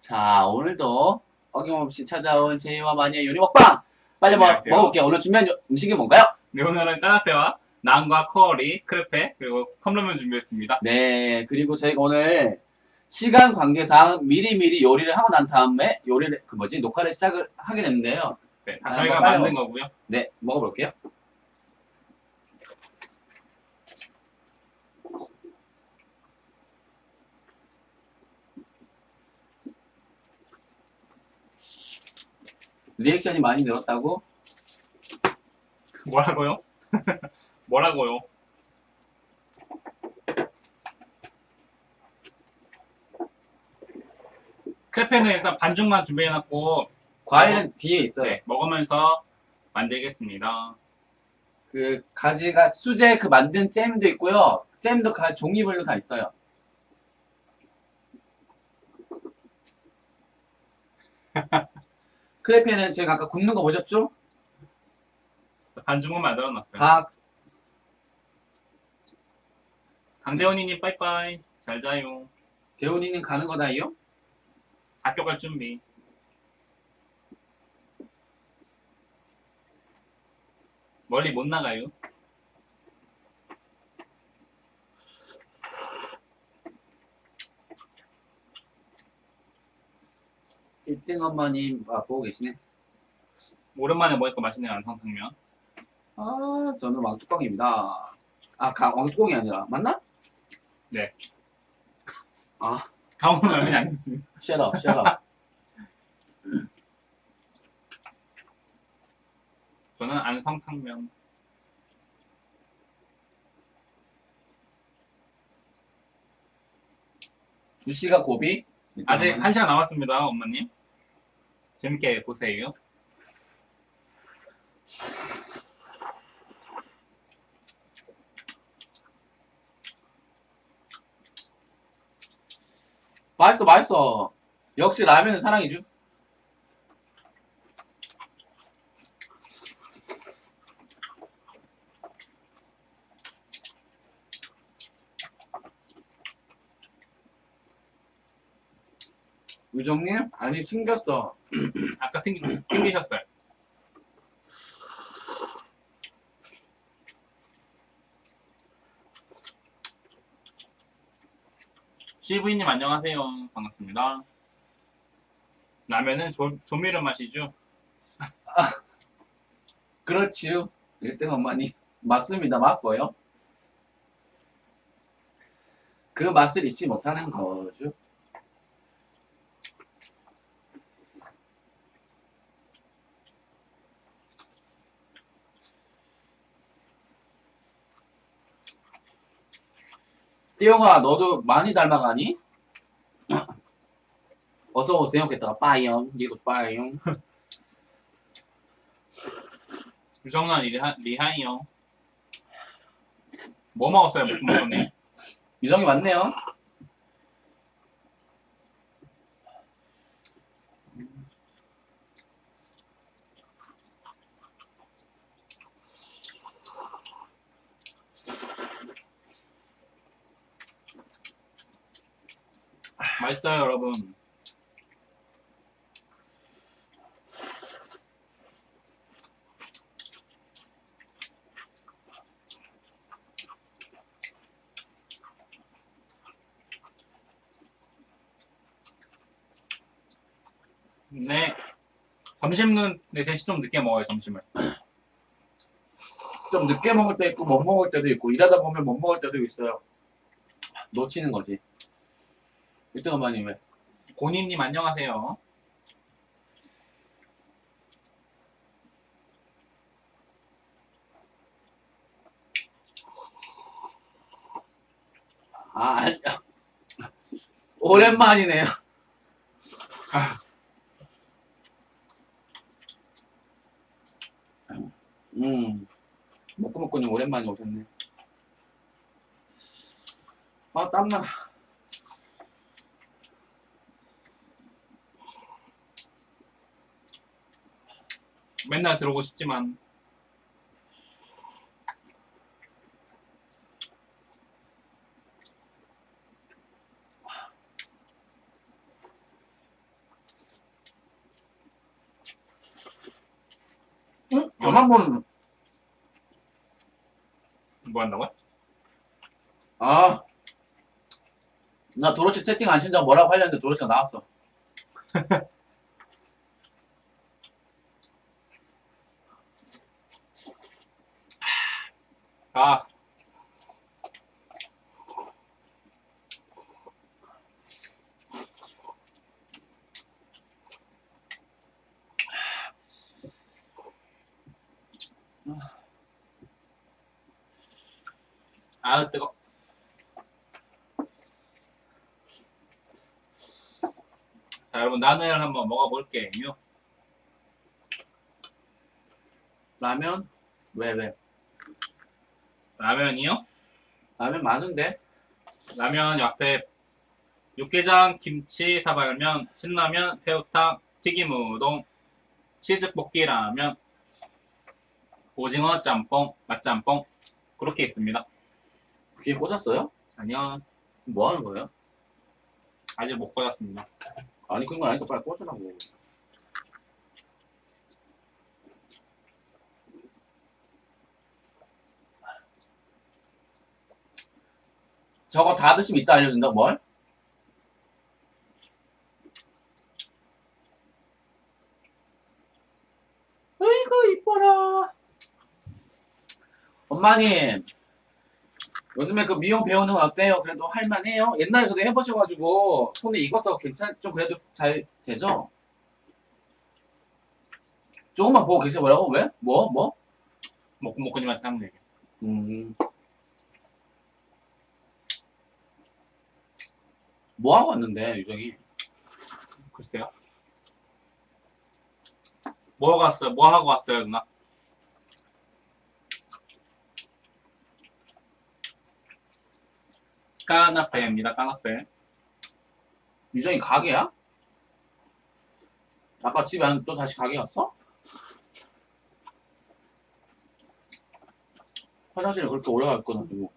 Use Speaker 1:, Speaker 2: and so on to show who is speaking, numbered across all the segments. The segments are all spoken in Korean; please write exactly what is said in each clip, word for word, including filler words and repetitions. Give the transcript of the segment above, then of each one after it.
Speaker 1: 자, 오늘도 어김없이 찾아온 제이와 마니의 요리 먹방! 빨리 뭐,
Speaker 2: 안녕하세요.
Speaker 1: 먹어볼게요. 오늘 준비한 요- 음식이 뭔가요?
Speaker 2: 네, 오늘은 까나페와 난과 커리, 크레페, 그리고 컵라면 준비했습니다.
Speaker 1: 네, 그리고 저희가 오늘 시간 관계상 미리미리 요리를 하고 난 다음에 요리를, 그 뭐지, 녹화를 시작을 하게 됐는데요.
Speaker 2: 네, 다
Speaker 1: 자,
Speaker 2: 저희가
Speaker 1: 한번 빨리
Speaker 2: 만든
Speaker 1: 먹어.
Speaker 2: 거고요.
Speaker 1: 네, 먹어볼게요. 리액션이 많이 늘었다고?
Speaker 2: 뭐라고요? 뭐라고요? 크레페는 일단 반죽만 준비해놨고,
Speaker 1: 과일은 뒤에 있어요.
Speaker 2: 네, 먹으면서 만들겠습니다.
Speaker 1: 그 가지가 수제 그 만든 잼도 있고요. 잼도 가 종류별로 다 있어요. 크레페는 제가 아까 굽는 거 보셨죠?
Speaker 2: 반죽만 만들어놨어요.
Speaker 1: 다
Speaker 2: 강대원이님 빠이빠이. 잘 자요.
Speaker 1: 대훈이는 가는 거다요?
Speaker 2: 학교 갈 준비. 멀리 못 나가요.
Speaker 1: 일 등 엄마님 아, 보고 계시네.
Speaker 2: 오랜만에 먹으니까 맛있네요, 안성탕면.
Speaker 1: 아, 저는 왕뚜껑입니다. 아, 가, 왕뚜껑이 아니라 맞나?
Speaker 2: 네,
Speaker 1: 아,
Speaker 2: 강원 라면이 아니었습니다.
Speaker 1: shut up, shut up.
Speaker 2: 저는 안성탕면.
Speaker 1: 두 시가 고비?
Speaker 2: 아직
Speaker 1: 엄마는?
Speaker 2: 한 시간 남았습니다, 엄마님. 재밌게 보세요.
Speaker 1: 맛있어, 맛있어. 역시 라면은 사랑이죠. 유정님? 아니, 튕겼어.
Speaker 2: 아까 튕기, 튕기셨어요. 씨브이님 안녕하세요. 반갑습니다. 라면은 조, 조미료 맛이죠?
Speaker 1: 그렇지요. 일 등 엄마님. 맞습니다. 맞고요. 그 맛을 잊지 못하는 거죠. 띠용아, 너도 많이 닮아가니? 어서 오세요. 그랬다가 빠이용, 얘도 빠이용.
Speaker 2: 유정란 리하, 리하이요. 뭐 먹었어요, 볶음밥님?
Speaker 1: 유정이 맞네요.
Speaker 2: 맛있어요, 여러분. 네. 점심은 네, 대신 좀 늦게 먹어요, 점심을.
Speaker 1: 좀 늦게 먹을 때 있고 못 먹을 때도 있고 일하다 보면 못 먹을 때도 있어요. 놓치는 거지. 일 등 엄마님 왜?
Speaker 2: 고니님 안녕하세요.
Speaker 1: 아, 아니, 오랜만이네요. 음, 먹고 먹고는 오랜만에 오셨네. 아, 땀나.
Speaker 2: 맨날 들어오고 싶지만
Speaker 1: 저만 보는,
Speaker 2: 뭐 한다고요?
Speaker 1: 아, 나 도로시 채팅 안 친다고 뭐라고 하려는데 도로시가 나왔어.
Speaker 2: 아, 아유, 뜨거. 자, 여러분, 라면을 한번 먹어볼게요.
Speaker 1: 라면? 왜, 왜?
Speaker 2: 라면이요?
Speaker 1: 라면 많은데?
Speaker 2: 라면 옆에 육개장, 김치, 사발면, 신라면, 새우탕, 튀김우동, 치즈볶이라면, 오징어 짬뽕, 맛짬뽕 그렇게 있습니다.
Speaker 1: 귀에 꽂았어요?
Speaker 2: 아니요,
Speaker 1: 뭐 하는 거예요?
Speaker 2: 아직 못 꽂았습니다.
Speaker 1: 아니, 그런 건 아니까 빨리 꽂으라고. 저거 다 드시면 이따 알려준다, 뭘? 으이구, 이뻐라. 엄마님, 요즘에 그 미용 배우는 건 어때요? 그래도 할만해요? 옛날에 그래도 해보셔가지고 손에 익어서 괜찮, 좀 그래도 잘 되죠? 조금만 보고 계셔보라고? 왜? 뭐? 뭐?
Speaker 2: 먹고 먹고님한테 하는 얘기.
Speaker 1: 음. 뭐 하고 왔는데, 유정이?
Speaker 2: 글쎄요. 뭐 하고 왔어요? 뭐 하고 왔어요, 누나? 까나페입니다, 까나페.
Speaker 1: 유정이 가게야? 아까 집에 안, 또 다시 가게 갔어? 화장실에 그렇게 오래 갈 건 아니고.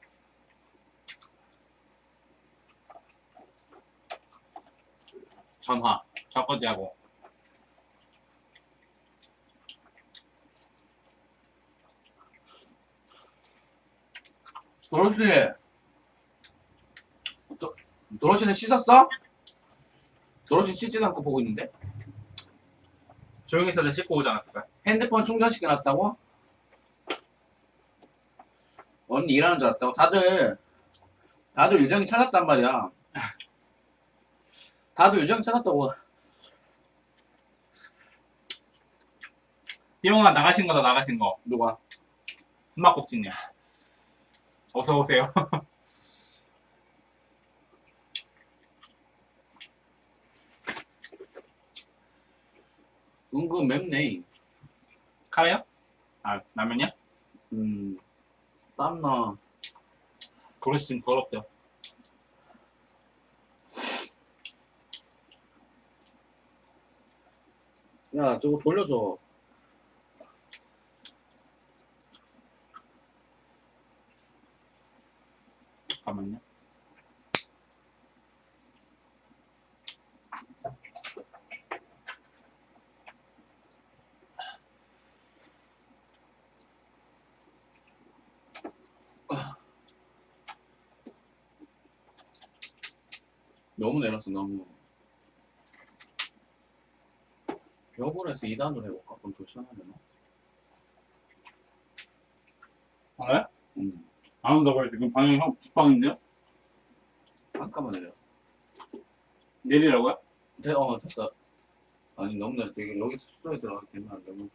Speaker 2: 전화, 설거지하고.
Speaker 1: 도로시, 도, 도로시는 씻었어? 도로시 씻지도 않고 보고 있는데?
Speaker 2: 조용히 있어서 씻고 오지 않았을까요?
Speaker 1: 핸드폰 충전시켜놨다고? 언니 일하는 줄 알았다고? 다들, 다들 유정이 찾았단 말이야. 다들 유정이 찾았다고.
Speaker 2: 띠용아 나가신 거다, 나가신 거.
Speaker 1: 누가?
Speaker 2: 스마꼭지님. 어서오세요.
Speaker 1: 은근 맵네.
Speaker 2: 카레요? 아, 라면이요?
Speaker 1: 음, 땀나.
Speaker 2: 그릇이 좀 더럽대요.
Speaker 1: 야, 저거 돌려줘.
Speaker 2: 잠깐만요.
Speaker 1: 너무 내렸어, 너무. 벽을 해서 이 단으로 해볼까? 그럼 더 시원하려나?
Speaker 2: 아, 네?
Speaker 1: 음,
Speaker 2: 안 온다고요? 지금 방향이 형 직방인데요?
Speaker 1: 잠깐만 내려.
Speaker 2: 내리라고요?
Speaker 1: 돼, 어, 됐어. 아니, 너무 내렸다. 이게 여기 수도에 들어가게 되면 안 되고.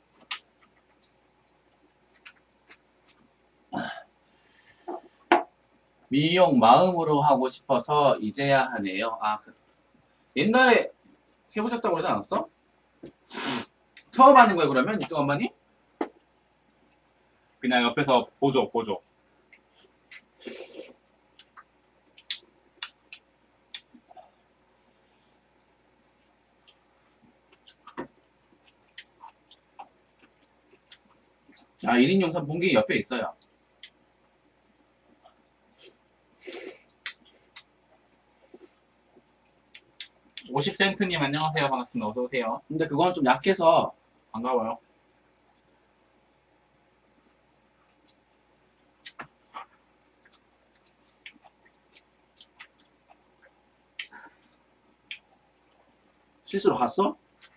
Speaker 1: 미용 마음으로 하고 싶어서 이제야 하네요. 아, 그- 옛날에 해보셨다고 그러지 않았어? 처음 하는 거야, 그러면? 이쪽 엄마니?
Speaker 2: 그냥 옆에서 보조, 보조.
Speaker 1: 아, 일 인 영상 본 게 옆에 있어요.
Speaker 2: 오십 센트님 안녕하세요. 반갑습니다. 어서오세요.
Speaker 1: 근데 그건 좀 약해서
Speaker 2: 반가워요.
Speaker 1: 스스로 갔어?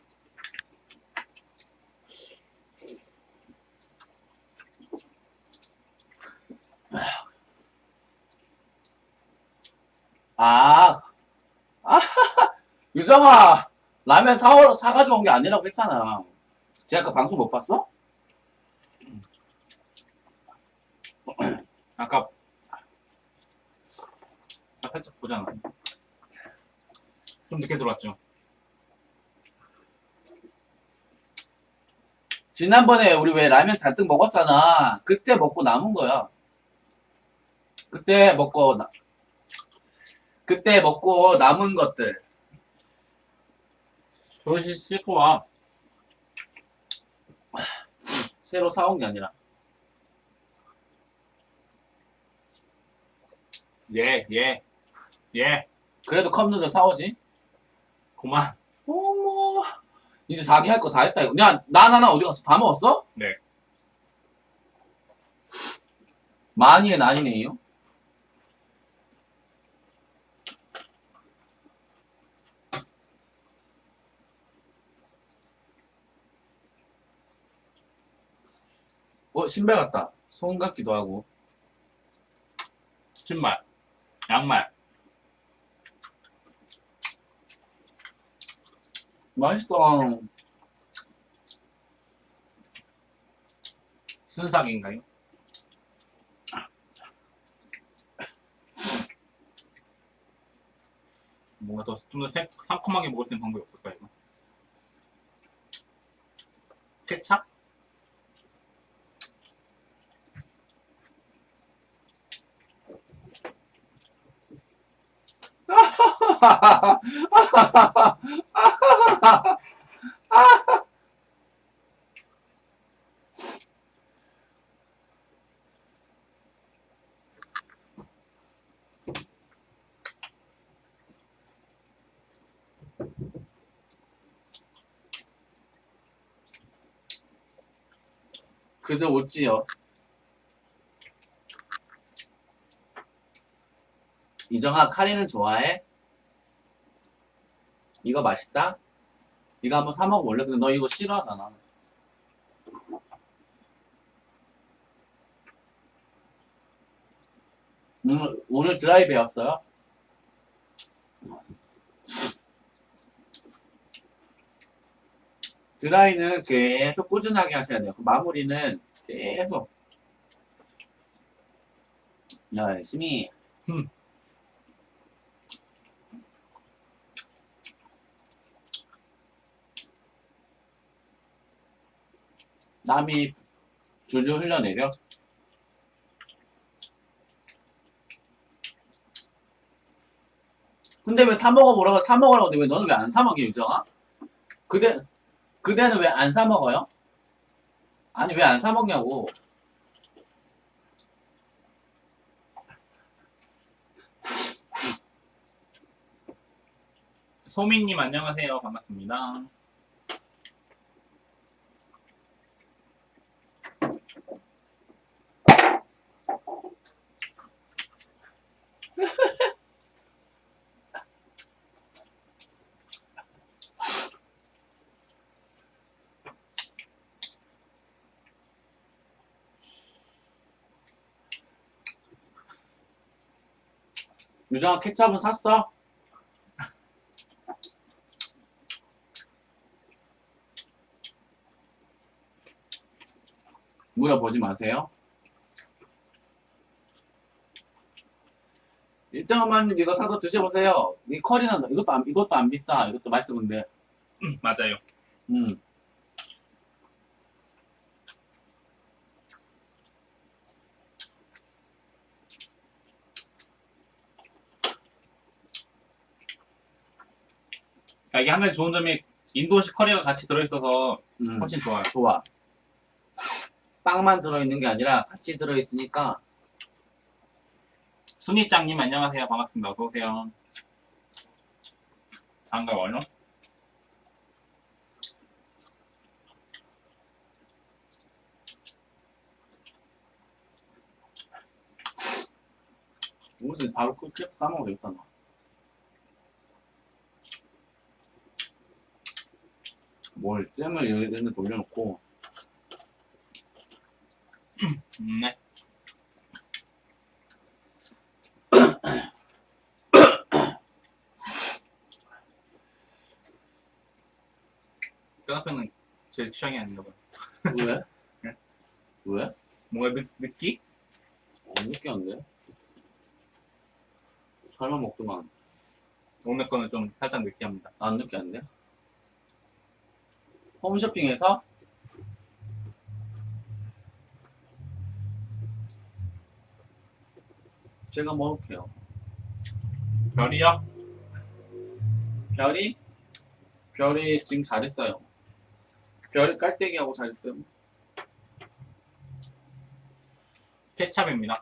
Speaker 1: 아, 아, 유정아, 라면 사, 사가지고 온 게 아니라고 했잖아. 제가 아까 방송 못 봤어?
Speaker 2: 아까 아, 살짝 보잖아. 좀 늦게 들어왔죠.
Speaker 1: 지난번에 우리 왜 라면 잔뜩 먹었잖아. 그때 먹고 남은 거야. 그때 먹고, 나- 그때 먹고 남은 것들.
Speaker 2: 조시 씻고 와.
Speaker 1: 새로 사온 게 아니라.
Speaker 2: 예, 예, 예.
Speaker 1: 그래도 컵누들 사오지.
Speaker 2: 그만.
Speaker 1: 어머, 이제 자기 할 거 다 했다, 이거. 야, 난 하나 어디 갔어? 다 먹었어?
Speaker 2: 네.
Speaker 1: 많이의 난이네요. 어, 신발 같다. 손 같기도 하고.
Speaker 2: 신발, 양말.
Speaker 1: 맛있어.
Speaker 2: 순삭인가요? 뭔가 더 좀 더 상큼하게 먹을 수 있는 방법이 없을까 이거? 케찹?
Speaker 1: 그저 웃지요. 이정아, 카레는 좋아해? 이거 맛있다? 이거 한번 사 먹어볼래? 근데 너 이거 싫어하잖아. 오늘, 오늘 드라이 배웠어요? 드라이는 계속 꾸준하게 하셔야 돼요. 그 마무리는 계속 열심히.
Speaker 2: 음.
Speaker 1: 땀이 줄줄 흘러내려. 근데 왜 사 먹어보라고 사 먹으라고 근데 왜 너는 왜 안 사 먹여, 유정아? 그대, 그대는 왜 안 사 먹어요? 아니, 왜 안 사 먹냐고.
Speaker 2: 소민님 안녕하세요. 반갑습니다.
Speaker 1: 유정아, 케첩은 샀어? 물어보지 마세요. 일정만 이거 사서 드셔보세요. 이 커리는 이것도 안, 이것도 안 비싸. 이것도 맛있는데.
Speaker 2: 음, 맞아요.
Speaker 1: 음.
Speaker 2: 아, 이게 한 가지 좋은 점이 인도식 커리가 같이 들어있어서
Speaker 1: 음.
Speaker 2: 훨씬 좋아요.
Speaker 1: 좋아. 빵만 들어있는 게 아니라 같이 들어있으니까.
Speaker 2: 순이짱님 안녕하세요. 반갑습니다. 어서오세요. 반가워요.
Speaker 1: 무슨 바로 그 크랩 싸먹어도 되겠다, 너. 뭘 잼을 이런 데 돌려놓고.
Speaker 2: 음, 네. 뼈다귀는 제 취향이 아닌가 봐요.
Speaker 1: 왜?
Speaker 2: 네?
Speaker 1: 왜?
Speaker 2: 뭔가 느, 느끼?
Speaker 1: 어, 느끼한데? 삶아 먹더만.
Speaker 2: 오늘 거는 좀 살짝 느끼합니다.
Speaker 1: 안 느끼한데? 홈쇼핑에서 제가 먹을게요.
Speaker 2: 별이요?
Speaker 1: 별이? 별이 지금 잘했어요. 별이 깔때기하고 잘했어요.
Speaker 2: 케찹입니다.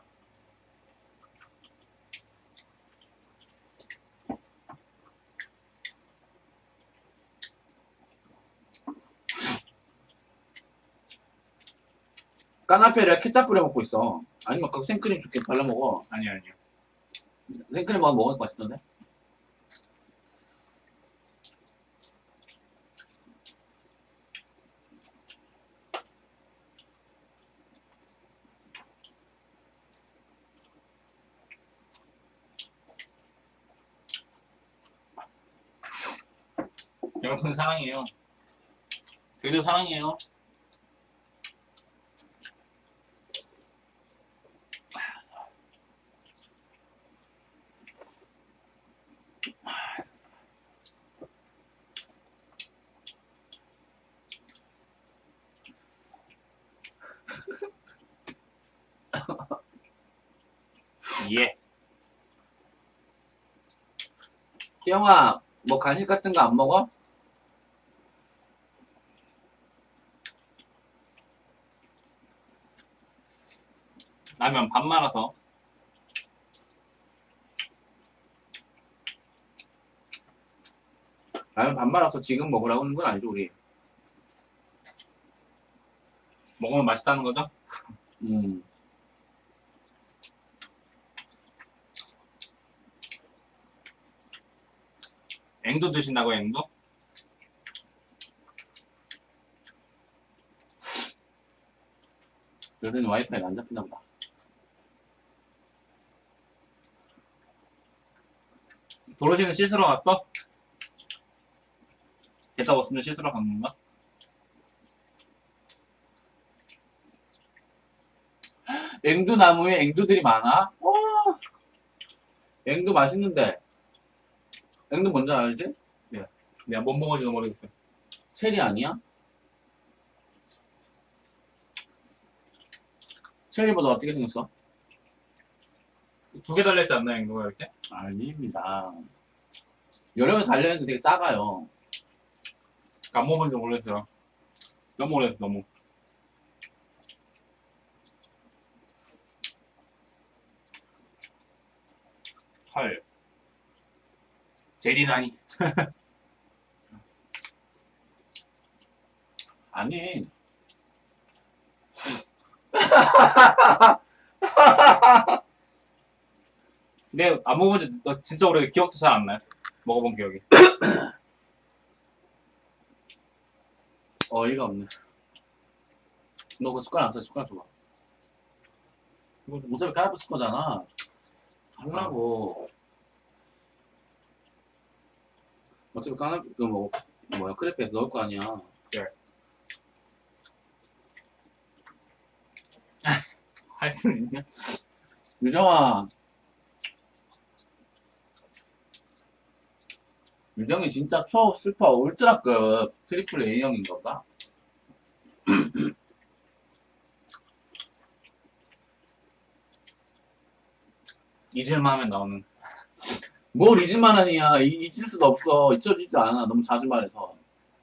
Speaker 1: 까나페를 케찹 뿌려 먹고 있어. 아니면 그 생크림 줄게 발라 먹어.
Speaker 2: 아니요, 아니요.
Speaker 1: 생크림 먹으면 먹으니까 맛있던데?
Speaker 2: 여러분 사랑해요. 저희도 사랑해요. 예.
Speaker 1: 희영아, 뭐 간식 같은 거 안 먹어?
Speaker 2: 라면 밥 말아서.
Speaker 1: 라면 반 말아서 지금 먹으라고 하는 건 아니죠, 우리.
Speaker 2: 먹으면 맛있다는 거죠?
Speaker 1: 음.
Speaker 2: 앵도 드신다고요, 앵도?
Speaker 1: 요새는 와이파이가 안 잡히나 보다.
Speaker 2: 도로시는 씻으러 갔어? 대답 없으면 씻으러 간 건가?
Speaker 1: 앵두 나무에 앵두들이 많아? 와, 앵두 맛있는데. 앵두 뭔지 알지?
Speaker 2: 네. 내가 못 먹어지도 모르겠어요.
Speaker 1: 체리 아니야? 체리보다 어떻게 생겼어?
Speaker 2: 두 개 달렸지 않나, 앵도가 이렇게?
Speaker 1: 아닙니다. 여러 개 달려있는데 되게 작아요.
Speaker 2: 안 먹어본지 모르겠어요. 너무 오래됐어, 너무. 헐. 제리라니.
Speaker 1: 아니.
Speaker 2: 근데 안 먹어본지 너 진짜 오래 기억도 잘 안 나요. 먹어본 기억이.
Speaker 1: 어이가 없네. 너 그 숟가락 안 써, 숟가락 줘봐. 어차피 까르보 쓸 거잖아. 하려고. 어차피 까르보, 그 뭐, 뭐야, 크레페에 넣을 거 아니야.
Speaker 2: 네. 할 수는 있냐?
Speaker 1: 유정아. 유정이 진짜 초 슈퍼 울트라급 트리플 A형인가 보다.
Speaker 2: 잊을만 하면 나오는.
Speaker 1: 뭘 잊을만 하냐. 이- 잊을 수도 없어. 잊혀지지도 않아. 너무 자주 말해서.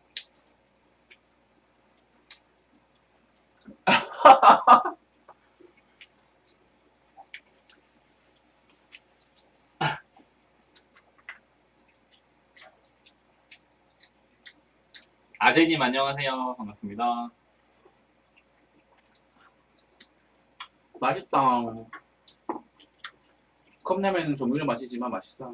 Speaker 2: 아재님 안녕하세요. 반갑습니다.
Speaker 1: 맛있다. 컵라면은 조미료 맛이지만 맛있어.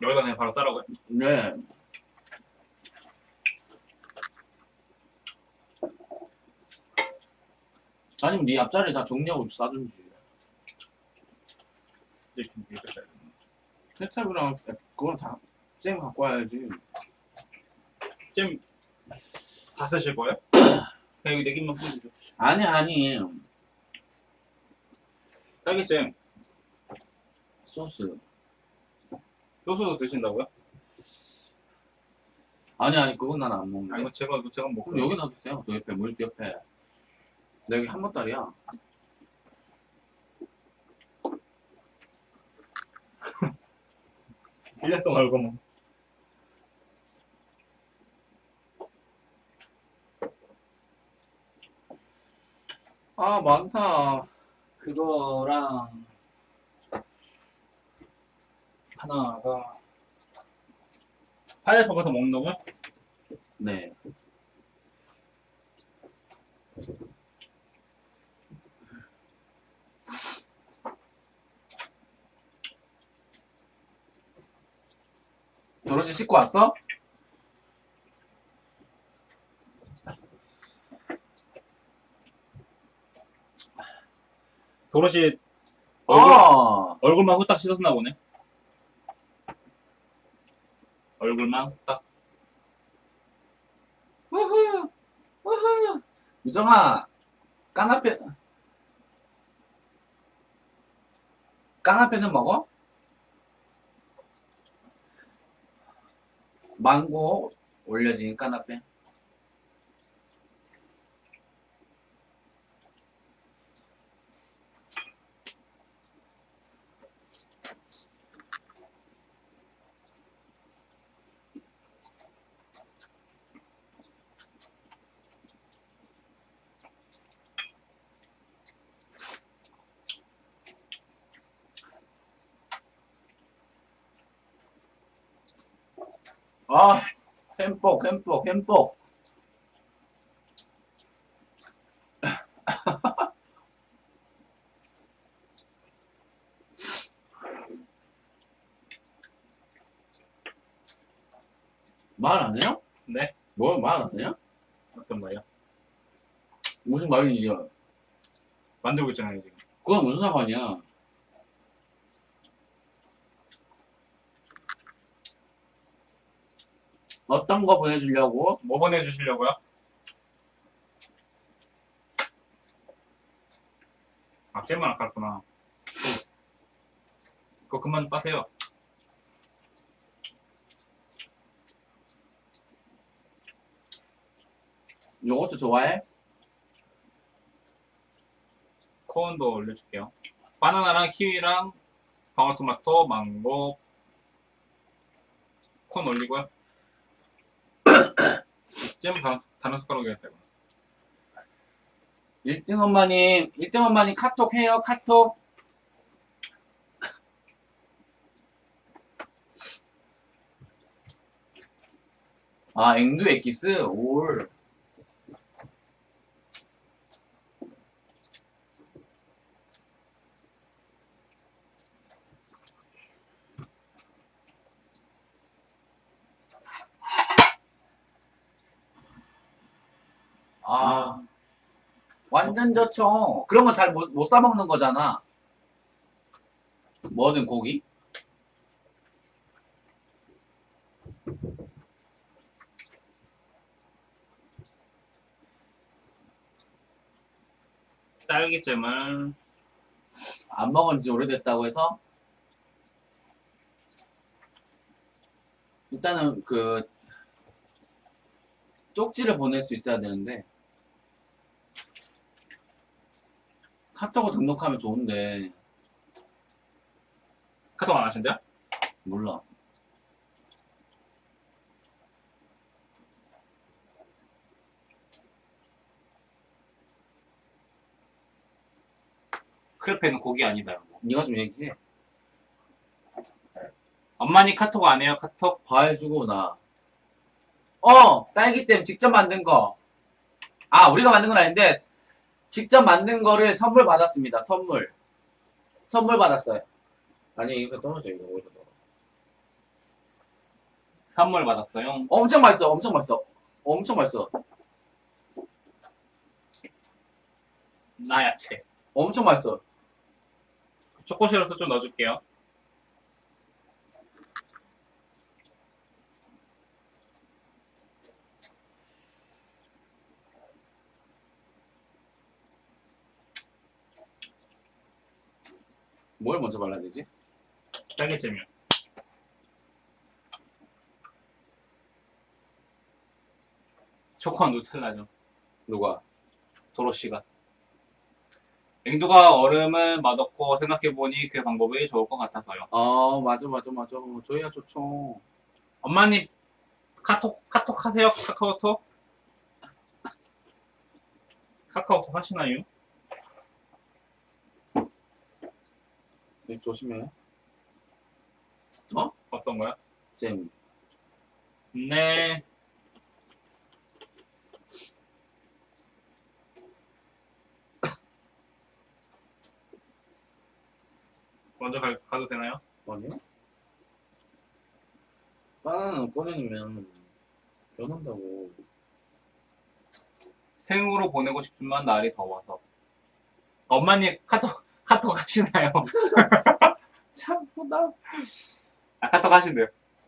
Speaker 2: 여기다 그냥 바로 싸라고요?
Speaker 1: 네. 아니면 네 앞자리 다 정리하고 싸든지.
Speaker 2: 이렇게 이렇게 싸야 되나?
Speaker 1: 케찹이랑 그건 다 쌤 갖고 와야지.
Speaker 2: 잼 다 쓰실 거예요? 그냥 여기 네 개만 뿌려주세요.
Speaker 1: 아니 아니
Speaker 2: 딸기잼
Speaker 1: 소스.
Speaker 2: 소스도 드신다고요?
Speaker 1: 아니 아니 그건 난 안
Speaker 2: 아
Speaker 1: 먹는데.
Speaker 2: 이거 제가 이거 제가 먹고
Speaker 1: 그럼 여기 놔두세요. 그 옆에 물 옆에. 나 여기 한 보따리야.
Speaker 2: 일 년 동안 알고 먹.
Speaker 1: 아 많다.
Speaker 2: 그거랑 하나가 파인애플 가서 먹는다고요?
Speaker 1: 네. 도로시 씻고 왔어?
Speaker 2: 도로시 얼굴,
Speaker 1: 어.
Speaker 2: 얼굴만 후딱 씻었나 보네. 얼굴만 후딱.
Speaker 1: 우후. 우후. 유정아. 깡아페. 깡아페는 먹어? 망고 올려진 까나페. 아, 햄복, 햄복, 햄복. 말 안 해요?
Speaker 2: 네?
Speaker 1: 뭐, 말 안 해요?
Speaker 2: 어떤 말이요?
Speaker 1: 무슨 말이죠?
Speaker 2: 만들고 있잖아요, 지금.
Speaker 1: 그건 무슨 상관이야? 어떤 거 보내주려고?
Speaker 2: 뭐 보내주시려고요? 아, 잼만 아깝구나. 그거 그만 빠세요.
Speaker 1: 요것도 좋아해?
Speaker 2: 코온도 올려줄게요. 바나나랑 키위랑 방울토마토, 망고, 콘 올리고요. 잼 다른, 다른 숟가락에 했다고.
Speaker 1: 일 등 엄마님, 일 등 엄마님 카톡 해요, 카톡? 아, 앵두 엑기스? 올. 아, 완전 좋죠. 그런 건 잘 못, 못 싸먹는 거잖아. 뭐든 고기?
Speaker 2: 딸기잼을
Speaker 1: 안 먹은 지 오래됐다고 해서? 일단은 그, 쪽지를 보낼 수 있어야 되는데, 카톡을 등록하면 좋은데,
Speaker 2: 카톡 안 하신대요?
Speaker 1: 몰라.
Speaker 2: 크레페는 고기 아니다라고.
Speaker 1: 네가 좀 얘기해.
Speaker 2: 엄마니 카톡 안 해요, 카톡?
Speaker 1: 과해주고 나. 어! 딸기잼 직접 만든 거. 아, 우리가 만든 건 아닌데, 직접 만든 거를 선물 받았습니다. 선물. 선물 받았어요. 아니, 이거 떨어져, 이거. 어디서 떨어.
Speaker 2: 선물 받았어요.
Speaker 1: 엄청 맛있어, 엄청 맛있어. 엄청 맛있어.
Speaker 2: 나 야채.
Speaker 1: 엄청 맛있어.
Speaker 2: 초코시럽도 좀 넣어줄게요.
Speaker 1: 뭘 먼저 발라야 되지?
Speaker 2: 딸기잼이요. 초코와 누텔라죠.
Speaker 1: 누가?
Speaker 2: 도로시가. 냉두가 얼음은 맛없고 생각해보니 그 방법이 좋을 것 같아서요.
Speaker 1: 아, 맞아, 맞아, 맞아. 저희야 좋죠.
Speaker 2: 엄마님 카톡 카톡 하세요? 카카오톡? 카카오톡 하시나요?
Speaker 1: 네, 조심해.
Speaker 2: 어떤 거요?
Speaker 1: 잼.
Speaker 2: 네. 먼저 가, 가도 되나요?
Speaker 1: 아니요? 바나나는 꺼내놓으면 변한다고.
Speaker 2: 생으로 보내고 싶지만 날이 더워서. 엄마님 카톡 카톡 하시나요?
Speaker 1: 참, 나.
Speaker 2: 아 카톡 하신대요.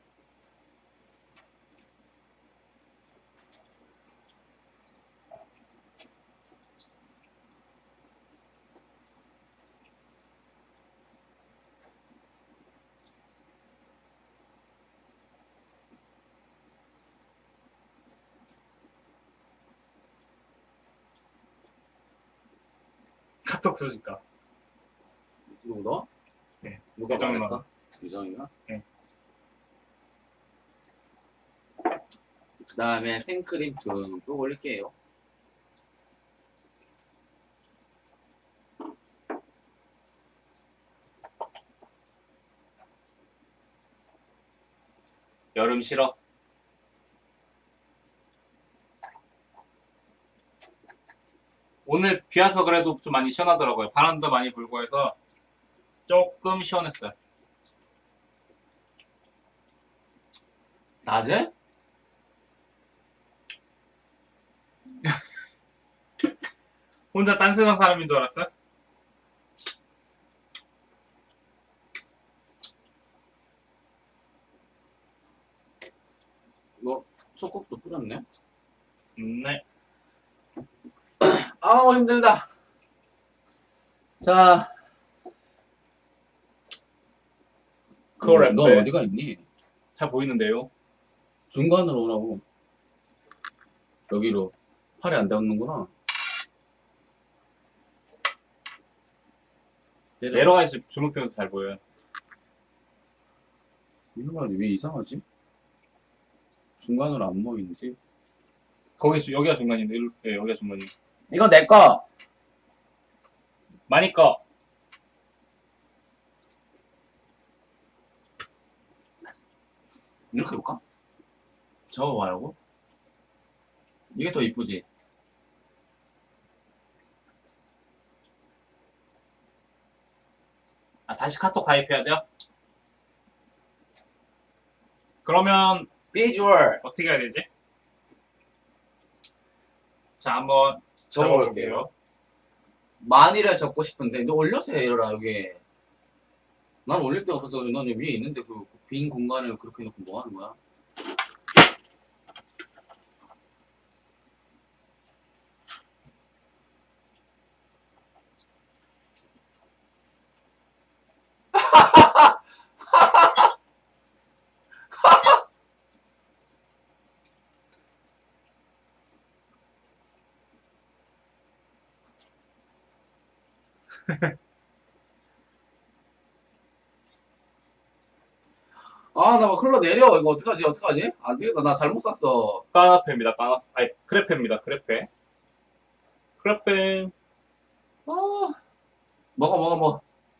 Speaker 2: 카톡 쓰실까?
Speaker 1: 누구 너?
Speaker 2: 네.
Speaker 1: 누가
Speaker 2: 유정이
Speaker 1: 말했어? 유정이가?
Speaker 2: 네.
Speaker 1: 그 다음에 생크림 좀 또 올릴게요.
Speaker 2: 여름 싫어. 오늘 비 와서 그래도 좀 많이 시원하더라고요. 바람도 많이 불고 해서 조금 시원했어요.
Speaker 1: 낮에?
Speaker 2: 혼자 딴생한 사람인 줄 알았어요?
Speaker 1: 뭐, 소금도 뿌렸네?
Speaker 2: 음, 네.
Speaker 1: 아우, 힘들다. 자.
Speaker 2: 그걸
Speaker 1: 너, 너
Speaker 2: 랩해.
Speaker 1: 어디가 있니?
Speaker 2: 잘 보이는데요?
Speaker 1: 중간으로 오라고. 여기로. 팔이 안 닿는구나. 내려.
Speaker 2: 내려가 있을 주목되면서 잘 보여요.
Speaker 1: 이거 왜 이상하지? 중간으로 안 모이는지?
Speaker 2: 거기 주- 여기가 중간인데, 일로- 네, 여기가 중간이에요.
Speaker 1: 이거 내 거!
Speaker 2: 많이 꺼.
Speaker 1: 이렇게 해볼까? 저거 말하고? 이게 더 이쁘지?
Speaker 2: 아, 다시 카톡 가입해야 돼요? 그러면
Speaker 1: 비주얼!
Speaker 2: 어떻게 해야 되지? 자, 한번
Speaker 1: 적어볼게요. 만일을 적고 싶은데, 너 올려서 해라, 여기. 난 올릴 데가 없어서 넌 위에 있는데 그 빈 공간을 그렇게 해놓고 뭐 하는 거야? 아, 나 막 흘러내려. 이거 어떡하지? 어떡하지? 안 되겠다. 나 잘못 샀어.
Speaker 2: 까나페입니다. 까나, 아니, 크레페입니다. 크레페. 크레페.
Speaker 1: 아, 먹어, 먹어, 먹어.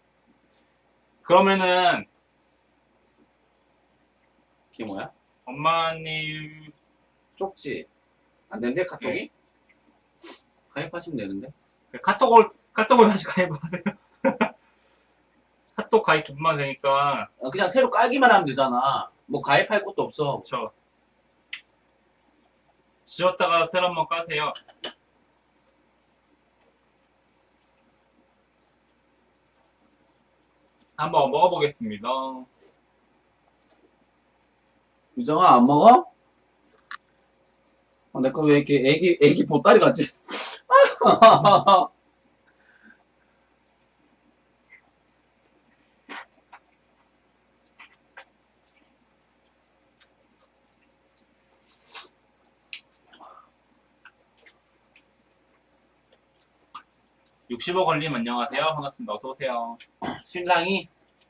Speaker 2: 그러면은,
Speaker 1: 이게 뭐야?
Speaker 2: 엄마님,
Speaker 1: 쪽지. 안 되는데, 카톡이?
Speaker 2: 네.
Speaker 1: 가입하시면 되는데.
Speaker 2: 카톡을, 카톡을 다시 가입하세요. 카톡 가입 금방 되니까,
Speaker 1: 아, 그냥 새로 깔기만 하면 되잖아. 뭐 가입할 것도 없어.
Speaker 2: 저 지웠다가 새로 한번 까세요. 한번 먹어보겠습니다.
Speaker 1: 유정아 안 먹어? 어, 내거 왜 이렇게 애기 애기 보따리 같지?
Speaker 2: 육십오 걸림 안녕하세요. 반갑습니다. 어서오세요.
Speaker 1: 신랑이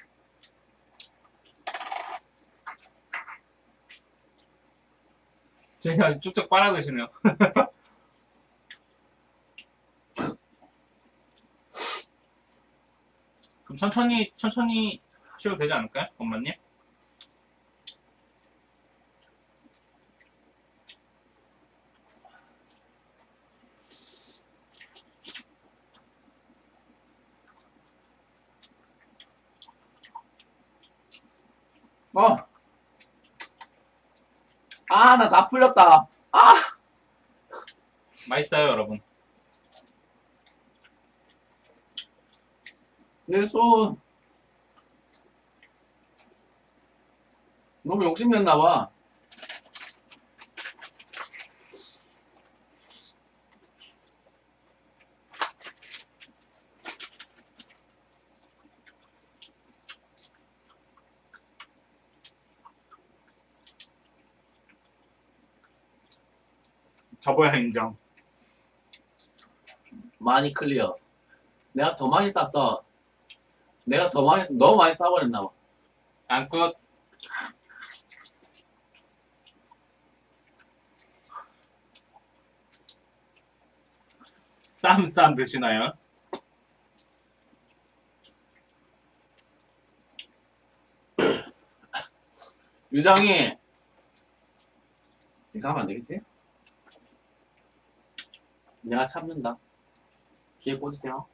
Speaker 2: 제가 쭉쭉 빨아드시네요. 그럼 천천히 천천히 하셔도 되지 않을까요? 엄마님?
Speaker 1: 어. 아, 나 다 풀렸다. 아,
Speaker 2: 맛있어요, 여러분.
Speaker 1: 내 손. 너무 욕심냈나 봐.
Speaker 2: 접어야 인정.
Speaker 1: 많이 클리어. 내가 더 많이 쌌어. 내가 더 많이, 쌌- 너무 많이 싸버렸나 봐.
Speaker 2: 안끝. 쌈쌈 드시나요?
Speaker 1: 유정이, 이거 하면 안 되겠지? 내가 참는다. 귀에 꽂으세요.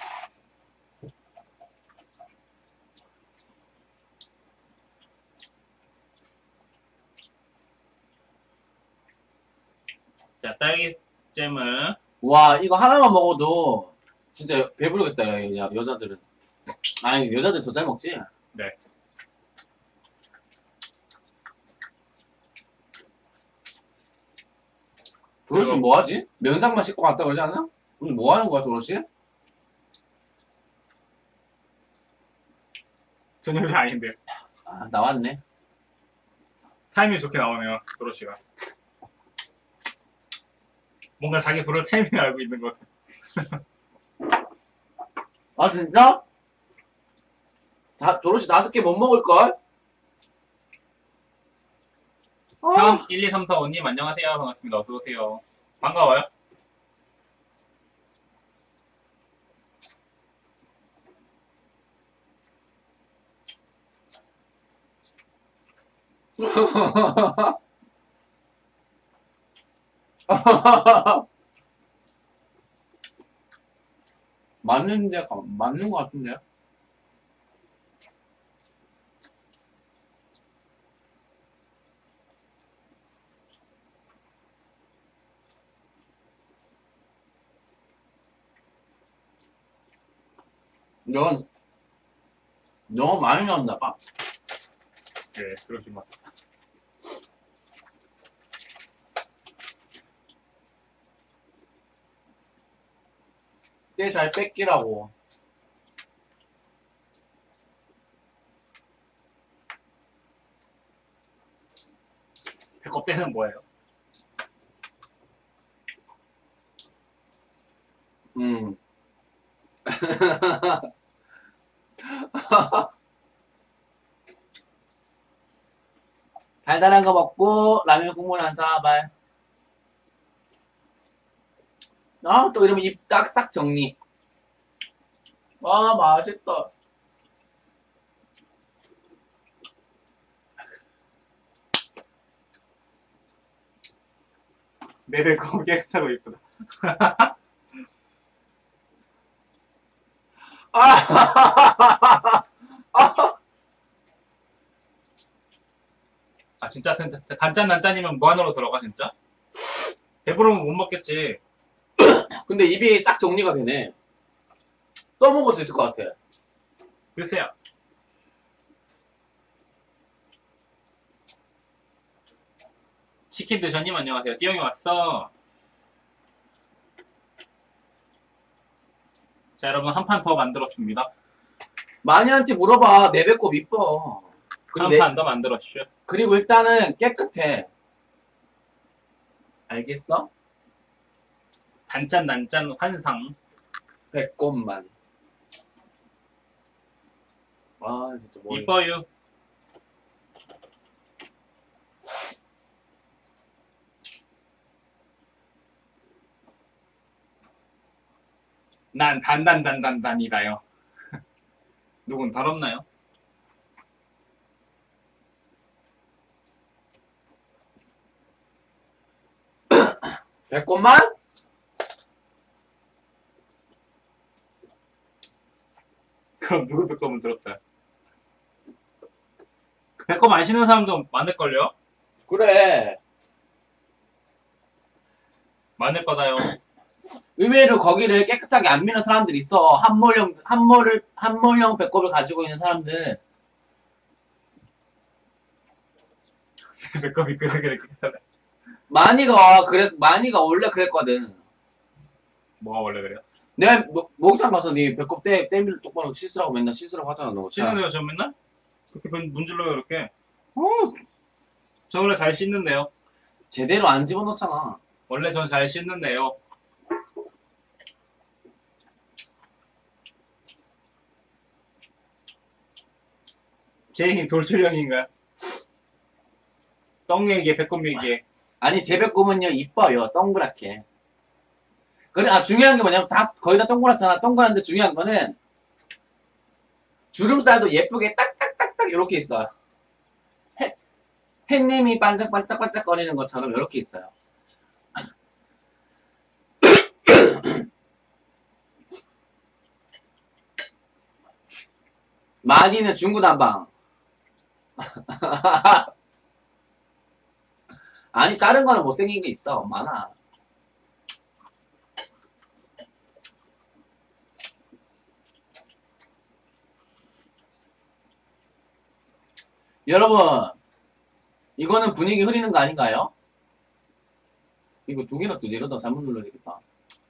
Speaker 2: 자, 딸기잼을
Speaker 1: 와, 이거 하나만 먹어도 진짜 배부르겠다, 여, 여자들은. 아니, 여자들 더 잘 먹지?
Speaker 2: 네.
Speaker 1: 도로시
Speaker 2: 그리고-
Speaker 1: 뭐 하지? 면상만 씻고 갔다 그러지 않아? 오늘 뭐 하는 거야, 도로시?
Speaker 2: 전 여자 아닌데
Speaker 1: 아, 나왔네.
Speaker 2: 타이밍이 좋게 나오네요, 도로시가. 뭔가 자기 부를 타이밍을 알고 있는 것 같아요.
Speaker 1: 아, 진짜? 다, 도로시 다섯 개 못 먹을걸? 아,
Speaker 2: 현 일 이 삼 사 오님 안녕하세요. 반갑습니다. 어서오세요. 반가워요.
Speaker 1: 맞는데, 맞는 것 같은데? 넌, 너무 많이 넣었나 봐.
Speaker 2: 네, 그러신 것 같아요.
Speaker 1: 꽤 잘 뺏기라고.
Speaker 2: 배꼽 떼는 뭐예요?
Speaker 1: 음. 달달한 거 먹고, 라면 국물 한 사발. 아, 또 이러면 입 딱 싹 정리. 아, 맛있다.
Speaker 2: 내 배꼽 깨끗하고 이쁘다.
Speaker 1: 아, 아,
Speaker 2: 아 진짜 단- 단짠 난짠이면 무한으로 들어가 진짜? 배부르면 못 먹겠지.
Speaker 1: 근데 입이 싹 정리가 되네. 또 먹을 수 있을 것 같아.
Speaker 2: 드세요. 치킨 드셔님 안녕하세요. 띠용이 왔어. 자 여러분 한 판 더 만들었습니다.
Speaker 1: 마니한테 물어봐. 내 배꼽 이뻐. 그리고,
Speaker 2: 한
Speaker 1: 내-
Speaker 2: 판 더 만들었슈.
Speaker 1: 그리고 일단은 깨끗해. 알겠어?
Speaker 2: 단짠 난짠 환상.
Speaker 1: 배꼽만. 아, 진짜 뭐.
Speaker 2: 이뻐요. 난 단단단단단이다요. 누군 더럽나요?
Speaker 1: 배꼽만?
Speaker 2: 그럼 누구 배꼽은 더럽다. 배꼽 안 씻는 사람도 많을걸요?
Speaker 1: 그래.
Speaker 2: 많을 거다요.
Speaker 1: 의외로 거기를 깨끗하게 안 미는 사람들이 있어. 한몰형, 한몰을, 한몰형 배꼽을 가지고 있는 사람들.
Speaker 2: 배꼽이 그렇게 깨끗하다.
Speaker 1: 많이가, 그래, 많이가 원래 그랬거든.
Speaker 2: 뭐가 원래 그래요?
Speaker 1: 내가 목- 목욕탕 가서 네 배꼽 때, 때밀 똑바로 씻으라고 맨날 씻으라고 하잖아, 너.
Speaker 2: 씻는데요, 저 맨날? 그렇게 문- 문질러요, 이렇게.
Speaker 1: 어,
Speaker 2: 저 원래 잘 씻는데요.
Speaker 1: 제대로 안 집어넣잖아.
Speaker 2: 원래 전 잘 씻는데요. 제인이 돌출형인가? 똥 얘기에 배꼽 얘기에.
Speaker 1: 아니, 제 배꼽은요, 이뻐요. 동그랗게. 그래, 아, 중요한 게 뭐냐면, 다, 거의 다 동그랗잖아. 동그란데 중요한 거는, 주름살도 예쁘게 딱딱딱딱 이렇게 있어요. 해, 햇님이 반짝반짝반짝거리는 것처럼 이렇게 있어요. 많이는 중구난방. 아니, 다른 거는 못생긴 게 있어. 많아. 여러분, 이거는 분위기 흐리는 거 아닌가요? 이거 두 개나 뜨지? 이러다 잘못 눌러지겠다.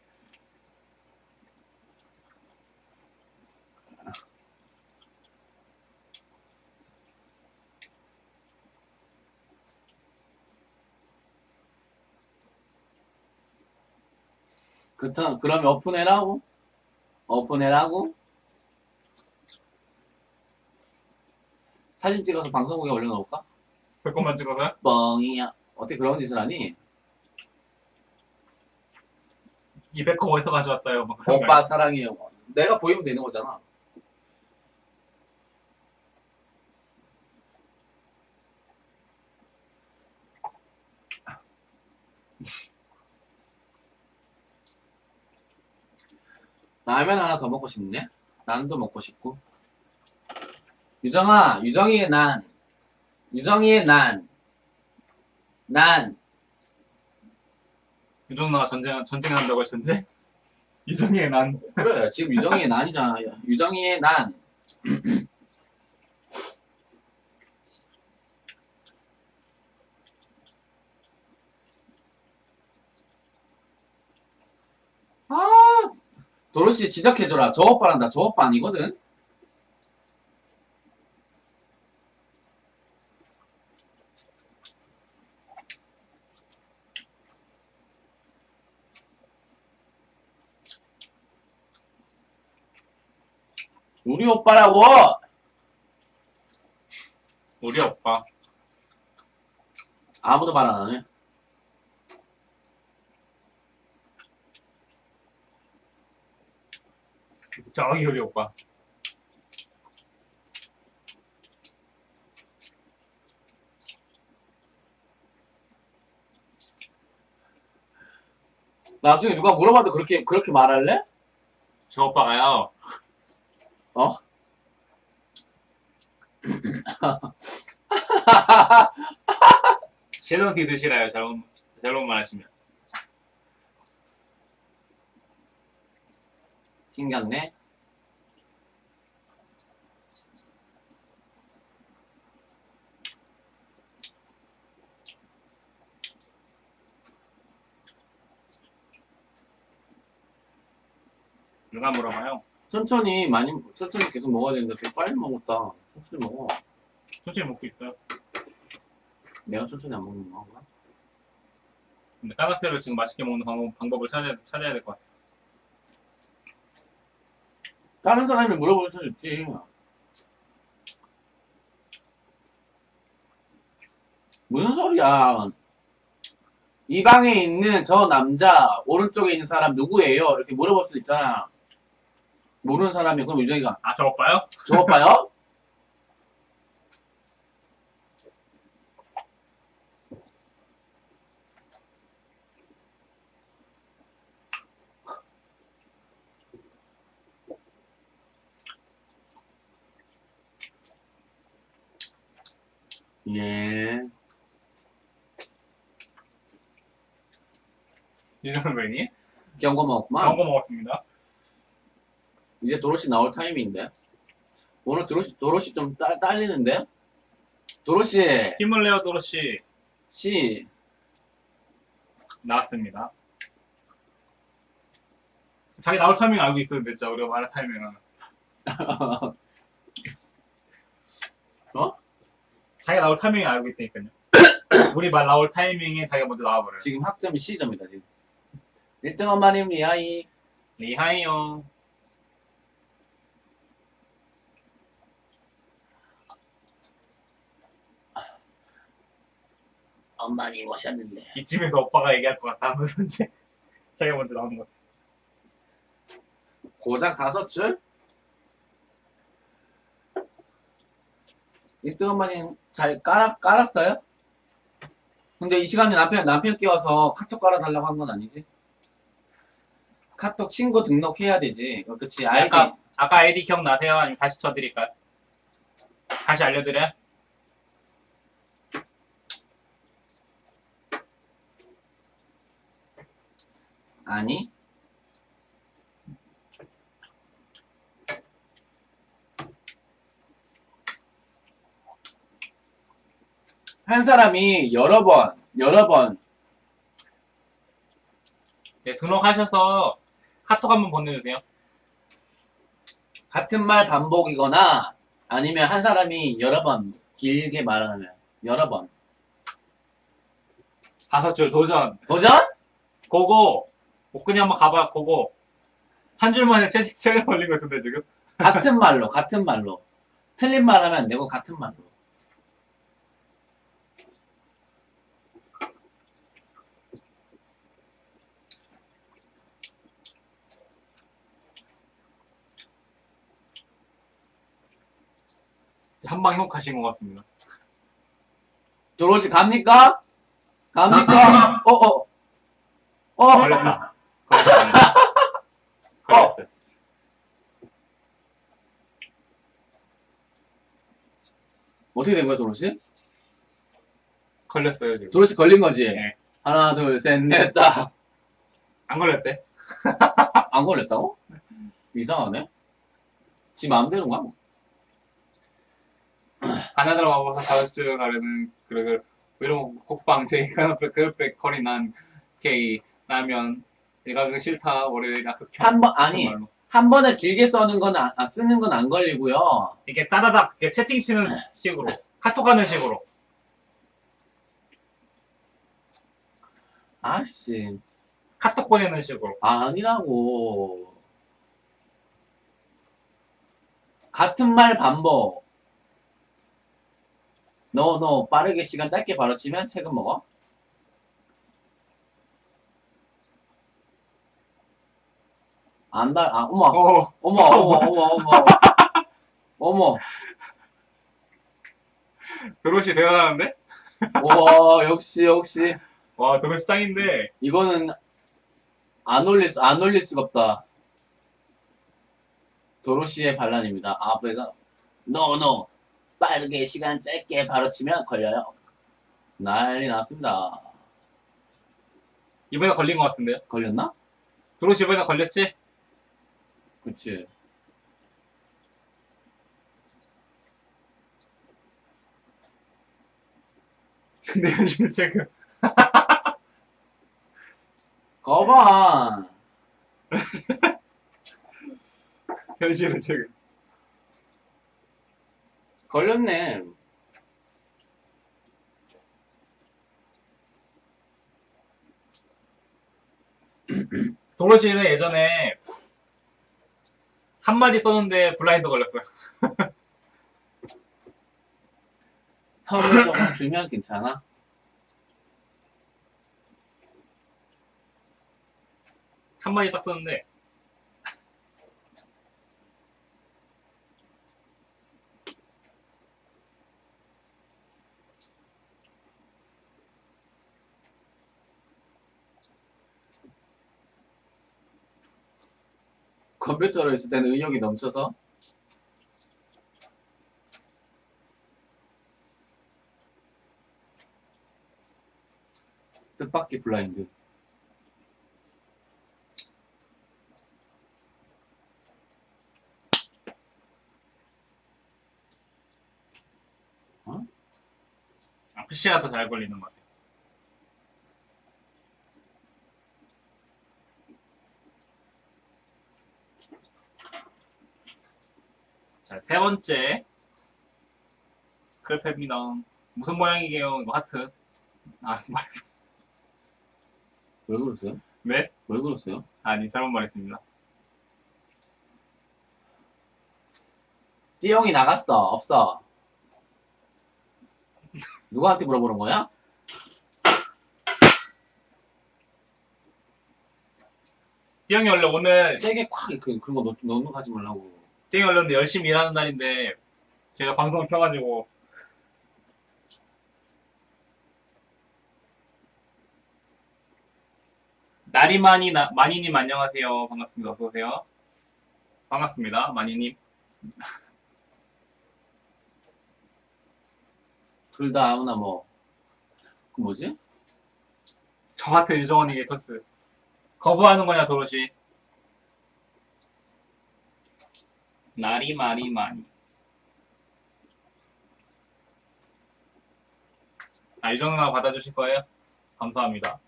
Speaker 1: 그렇다, 그러면 오픈해라고? 오픈해라고? 사진 찍어서 방송국에 올려놓을까?
Speaker 2: 배꼽만 찍어서요?
Speaker 1: 뻥이야. 어떻게 그런 짓을 하니?
Speaker 2: 이 배꼽 어디서 가져왔다요? 뭐 그런 거
Speaker 1: 오빠
Speaker 2: 아니에요?
Speaker 1: 사랑해요. 내가 보이면 되는 거잖아. 라면 하나 더 먹고 싶네. 난도 먹고 싶고. 유정아, 유정이의 난. 유정이의 난. 난.
Speaker 2: 유정나가 전쟁, 전쟁한다고요, 전쟁? 유정이의 난.
Speaker 1: 그래, 지금 유정이의 난이잖아. 유정이의 난. 아, 도로시 지적해줘라. 저 오빠란다. 저 오빠 아니거든? 우리 오빠라고!
Speaker 2: 우리 오빠.
Speaker 1: 아무도 말 안 하네.
Speaker 2: 저기 우리 오빠.
Speaker 1: 나중에 누가 물어봐도 그렇게, 그렇게 말할래?
Speaker 2: 저 오빠가요.
Speaker 1: 어?
Speaker 2: 섀도우티 드시라요. 잘못, 잘못 말하시면.
Speaker 1: 튕겼네.
Speaker 2: 누가 물어봐요?
Speaker 1: 천천히 많이 천천히 계속 먹어야 되는데 되게 빨리 먹었다. 천천히 먹어.
Speaker 2: 천천히 먹고 있어요.
Speaker 1: 내가 천천히 안 먹는 건가?
Speaker 2: 근데 까나페를 지금 맛있게 먹는 방법, 방법을 찾아야, 찾아야 될 것 같아요.
Speaker 1: 다른 사람이 물어볼 수 있지. 무슨 소리야? 이 방에 있는 저 남자 오른쪽에 있는 사람 누구예요? 이렇게 물어볼 수도 있잖아. 모르는 사람이 그럼 유정이가
Speaker 2: 아, 저 오빠요?
Speaker 1: 저 오빠요? 예.
Speaker 2: 유정 선배님?
Speaker 1: 경고 먹었구만.
Speaker 2: 경고 먹었습니다.
Speaker 1: 이제 도로시 나올 타이밍인데. 오늘 도로시, 도로시 좀 딸, 딸리는데? 도로시,
Speaker 2: 힘을 내어 도로시
Speaker 1: 씨.
Speaker 2: 나왔습니다. 자기 나올 타이밍 알고 있었는데, 진짜 우리가 말할 타이밍은.
Speaker 1: 어?
Speaker 2: 자기가 나올 타이밍 알고 있다니까요. 우리 말 나올 타이밍에 자기가 먼저 나와버려요.
Speaker 1: 지금 학점이 C점이다, 지금. 일 등 엄마님 리아이.
Speaker 2: 리하이요.
Speaker 1: 엄마님 오셨는데.
Speaker 2: 이쯤에서 오빠가 얘기할 것 같다 하면서 이제 자기가 먼저 나오는 것 같아.
Speaker 1: 고작 다섯 줄? 일 등 엄마님 잘 깔아, 깔았어요? 근데 이 시간에 남편, 남편 끼워서 카톡 깔아달라고 한 건 아니지? 카톡 친구 등록해야 되지. 어, 그치, 아이디.
Speaker 2: 아까, 아까 아이디 기억나세요? 아니면 다시 쳐드릴까요? 다시 알려드려요?
Speaker 1: 아니? 한 사람이 여러 번, 여러 번,
Speaker 2: 네, 등록하셔서 카톡 한번 보내주세요.
Speaker 1: 같은 말 반복이거나 아니면 한 사람이 여러 번, 길게 말하면 여러 번.
Speaker 2: 다섯 줄 도전.
Speaker 1: 도전?
Speaker 2: 고고. 옥근이 한번 가봐. 고고. 한 줄만에 채팅 채팅 걸린 것 같은데 지금.
Speaker 1: 같은 말로, 같은 말로. 틀린 말 하면 안 되고 같은 말로.
Speaker 2: 한방 행복하신 것 같습니다.
Speaker 1: 도로시 갑니까? 갑니까? 어, 어. 어.
Speaker 2: 걸렸다. 걸렸다. 걸렸어요.
Speaker 1: 어떻게 된 거야, 도로시?
Speaker 2: 걸렸어요 지금.
Speaker 1: 도로시 걸린 거지?
Speaker 2: 네.
Speaker 1: 하나, 둘, 셋, 넷, 다.
Speaker 2: 안 걸렸대.
Speaker 1: 안 걸렸다고? 이상하네. 지 마음대로인가?
Speaker 2: 가나다라 와봐서 다섯 줄 가려는 그런 이런 국방 제이가 그렇게 거리 난 케이 라면 내가 그 싫다 월요일이나 극혐.
Speaker 1: 한 번, 아니.
Speaker 2: 그런 말로.
Speaker 1: 한 번에 길게 써는 건, 아, 아, 쓰는 건 안 걸리고요.
Speaker 2: 이렇게 따다닥 이렇게 채팅 치는 식으로 카톡 하는 식으로.
Speaker 1: 아씨.
Speaker 2: 카톡 보내는 식으로.
Speaker 1: 아니라고. 같은 말 반복. 너, 너, 빠르게 시간 짧게 바로 치면 책은 먹어? 안 달, 아, 어머.
Speaker 2: 어,
Speaker 1: 어머, 어머, 어머, 어머. 어머.
Speaker 2: 드롯이 대단한데?
Speaker 1: 와, 역시, 역시.
Speaker 2: 와, 드롯이 짱인데.
Speaker 1: 이거는 안 올릴, 수- 안 올릴 수가 없다. 도로시의 반란입니다. 아, 배가, 노, 노. 빠르게 시간 짧게 바로 치면 걸려요. 난리 났습니다.
Speaker 2: 이번에 걸린 것 같은데요?
Speaker 1: 걸렸나?
Speaker 2: 도로시 이번에 걸렸지?
Speaker 1: 그치.
Speaker 2: 근데 현실은 지금
Speaker 1: 거봐.
Speaker 2: 현실은 지금
Speaker 1: 걸렸네.
Speaker 2: 도로시는 예전에 한마디 썼는데 블라인드 걸렸어요.
Speaker 1: 텀을 조금 주면 괜찮아?
Speaker 2: 한마디 딱 썼는데
Speaker 1: 컴퓨터로 있을 때는 의욕이 넘쳐서 뜻밖의 블라인드. 어?
Speaker 2: 아, 피씨가 더 잘 걸리는 것 같아요. 자, 세 번째 크레페입니다. 무슨 모양이게요? 이거 하트. 아, 말-
Speaker 1: 왜 그러세요?
Speaker 2: 네?
Speaker 1: 왜 그러세요?
Speaker 2: 아니, 잘못 말했습니다.
Speaker 1: 띠용이 나갔어. 없어. 누구한테 물어보는 거야?
Speaker 2: 띠형이 원래 오늘
Speaker 1: 세게 콱 그, 그런 거 넣, 넣는 거 하지 말라고.
Speaker 2: 띠형이 원래 오늘 열심히 일하는 날인데 제가 방송을 켜가지고 나리마니 나, 마니님 안녕하세요. 반갑습니다. 어서오세요. 반갑습니다. 마니님.
Speaker 1: 둘 다 아무나 뭐. 그 뭐지?
Speaker 2: 저 같은 유정원에게 토스. 거부하는 거냐 도로시. 나리마리 마니. 아, 유정 누나 받아주실 거예요? 감사합니다.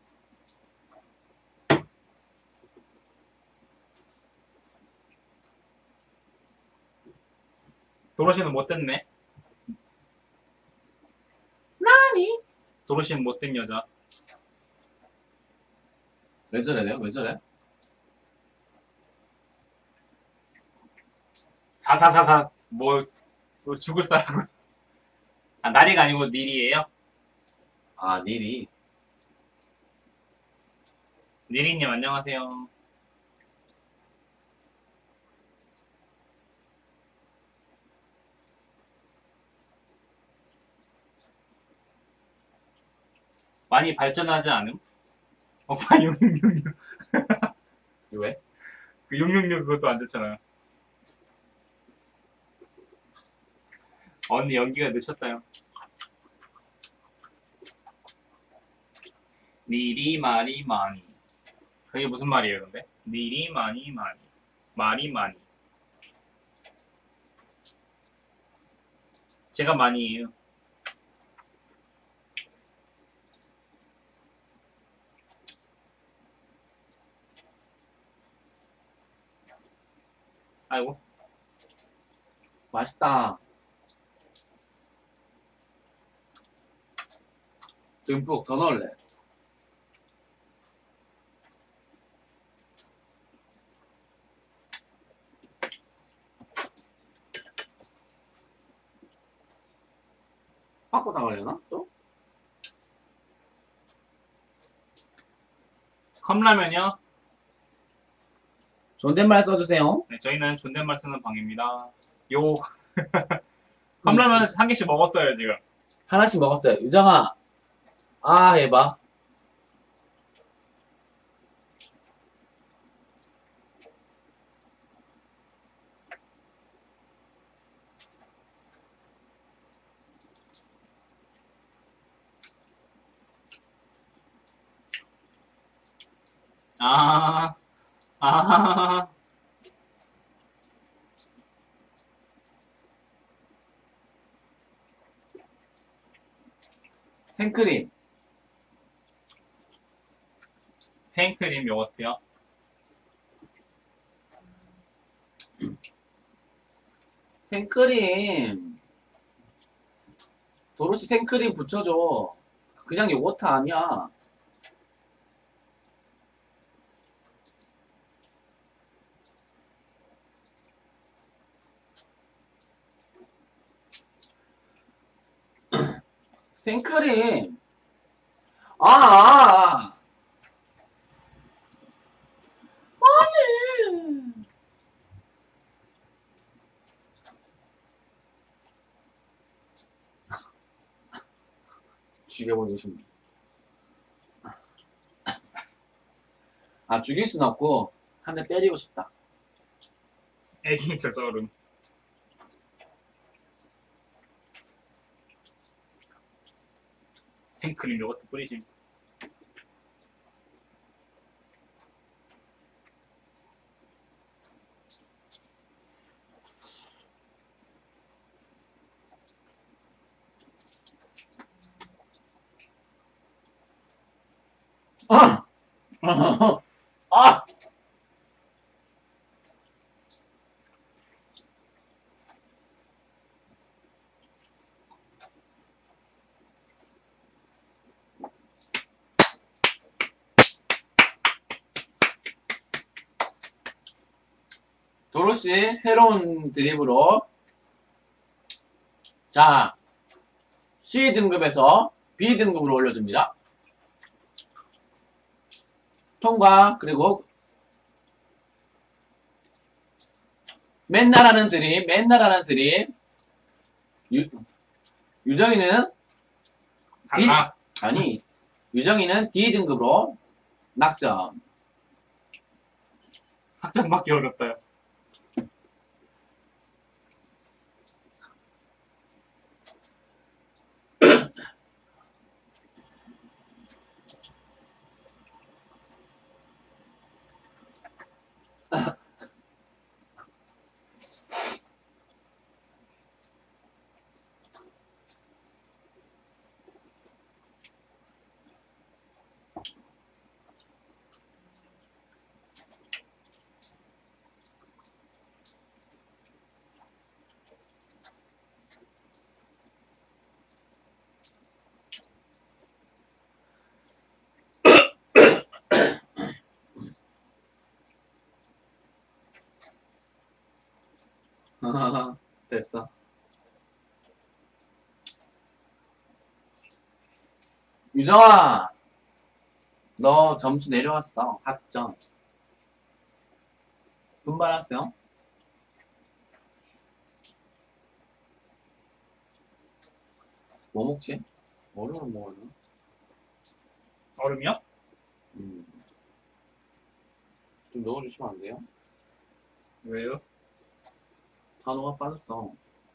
Speaker 2: 도로시는 못됐네.
Speaker 1: 나니?
Speaker 2: 도로시는 못된 여자.
Speaker 1: 왜 저래, 내가? 왜 저래?
Speaker 2: 사사사사. 뭐, 뭐 죽을 사람. 아, 나리가 아니고 닐이에요?
Speaker 1: 아, 니리.
Speaker 2: 닐이님 안녕하세요. 많이 발전하지 않음? 오빠 육육육육.
Speaker 1: 왜?
Speaker 2: 그 육육육 그것도 안 좋잖아요. 언니 연기가 늦었다요. 니리 마리 마니. 그게 무슨 말이에요, 근데? 니리 마니 마니. 마리 마니. 제가 많이에요. 아이고.
Speaker 1: 맛있다. 듬뿍 더 넣을래. 바꿔 나가려나? 또?
Speaker 2: 컵라면요?
Speaker 1: 존댓말 써주세요.
Speaker 2: 네, 저희는 존댓말 쓰는 방입니다. 요. 컵라면 한 개씩 먹었어요, 지금.
Speaker 1: 하나씩 먹었어요. 유정아, 아, 해봐.
Speaker 2: 아, 아,
Speaker 1: 생크림.
Speaker 2: 생크림 요거트요?
Speaker 1: 생크림. 도로시 생크림 붙여줘. 그냥 요거트 아니야. 생크림. 아, 아, 아. 빨리. 죽여보고 싶네. 아, 죽일 순 없고, 한 대 때리고 싶다.
Speaker 2: 애기 저절음. 생크림 요거트 뿌리심.
Speaker 1: 아! 아! 도로시 새로운 드립으로 자 C 등급에서 B 등급으로 올려줍니다. 통과. 그리고 맨날 하는 드립 맨날 하는 드립 유, 유정이는 D
Speaker 2: 탈락.
Speaker 1: 아니 유정이는 D 등급으로 낙점.
Speaker 2: 학점받기 어렵다요.
Speaker 1: 됐어. 유정아, 너 점수 내려왔어. 학점. 분발하세요. 뭐 먹지? 뭐를 먹어야 돼?
Speaker 2: 얼음이요?
Speaker 1: 음. 좀 넣어주시면 안 돼요?
Speaker 2: 왜요?
Speaker 1: 단어가 빠졌어.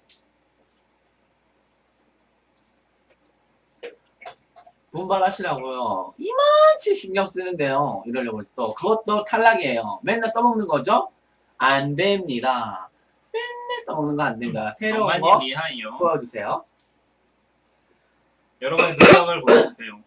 Speaker 1: 분발하시라고요. 이만치 신경 쓰는데요. 이러려고 또 그것도 탈락이에요. 맨날 써먹는 거죠? 안 됩니다. 맨날 써먹는 거 안 됩니다. 새로운
Speaker 2: 정만님
Speaker 1: 거
Speaker 2: 미하이요.
Speaker 1: 보여주세요.
Speaker 2: 여러분의 노력을 보여주세요.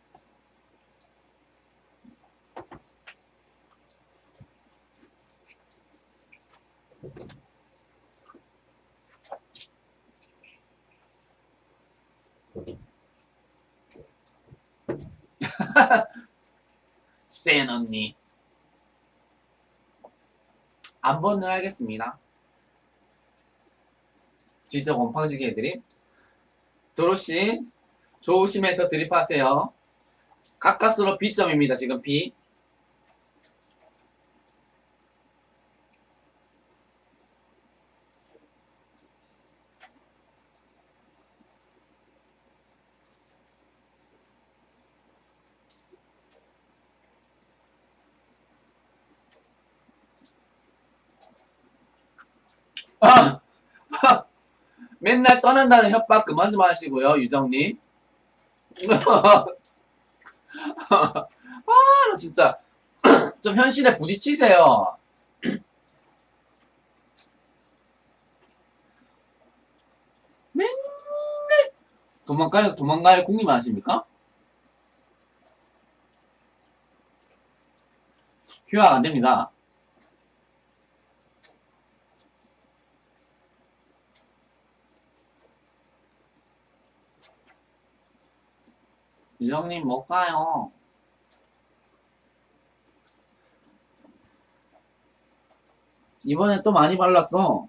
Speaker 1: 센 언니. 안 번을 하겠습니다. 진짜 곰팡지게 애들이. 도로시 조심해서 드립하세요. 가까스로 B점입니다. 지금 B. 아! 맨날 떠난다는 협박 그만 좀 하시고요. 유정님. 아, 나 진짜 좀 현실에 부딪히세요. 맨날 도망갈, 도망갈 궁리만 하십니까? 휴학 안 됩니다. 유정님 못 가요. 이번에 또 많이 발랐어.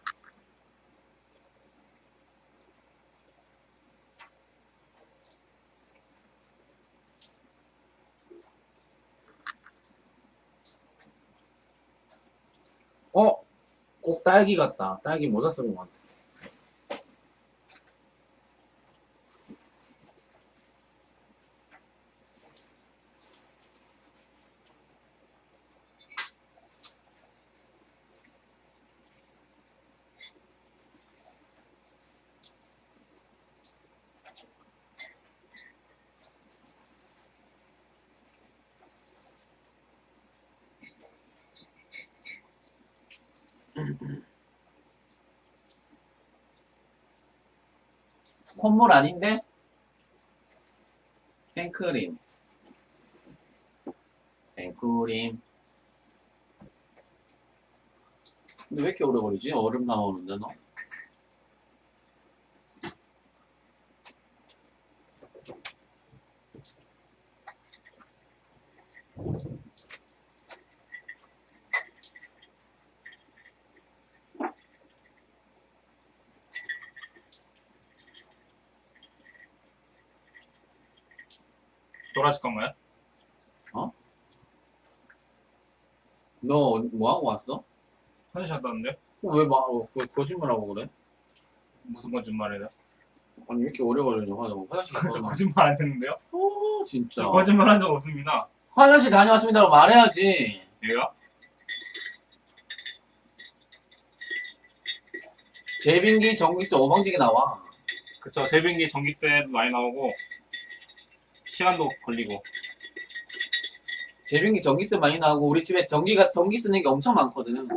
Speaker 1: 어? 꼭 딸기 같다. 딸기 모자 쓴 것 같아. 콧물 아닌데? 생크림. 생크림. 근데 왜 이렇게 오래 걸리지? 얼음 나오는데, 너?
Speaker 2: 돌아실 건가요?
Speaker 1: 어? 너 뭐 하고 왔어?
Speaker 2: 화장실 갔다 왔는데?
Speaker 1: 어, 왜 막, 어, 그 거짓말하고 그래?
Speaker 2: 무슨 거짓말이에요?
Speaker 1: 아니, 왜 이렇게 오래 걸리냐, 화장, 화장실 갔다
Speaker 2: 저
Speaker 1: 왔나?
Speaker 2: 거짓말 안 했는데요?
Speaker 1: 어, 진짜.
Speaker 2: 저 거짓말 한 적 없습니다.
Speaker 1: 화장실 다녀왔습니다라고 말해야지.
Speaker 2: 얘가?
Speaker 1: 제빙기, 전기세, 오방지게 나와.
Speaker 2: 그쵸. 제빙기 전기세도 많이 나오고 시간도 걸리고.
Speaker 1: 제빙기 전기세 많이 나오고, 우리 집에 전기가, 전기 쓰는 게 엄청 많거든.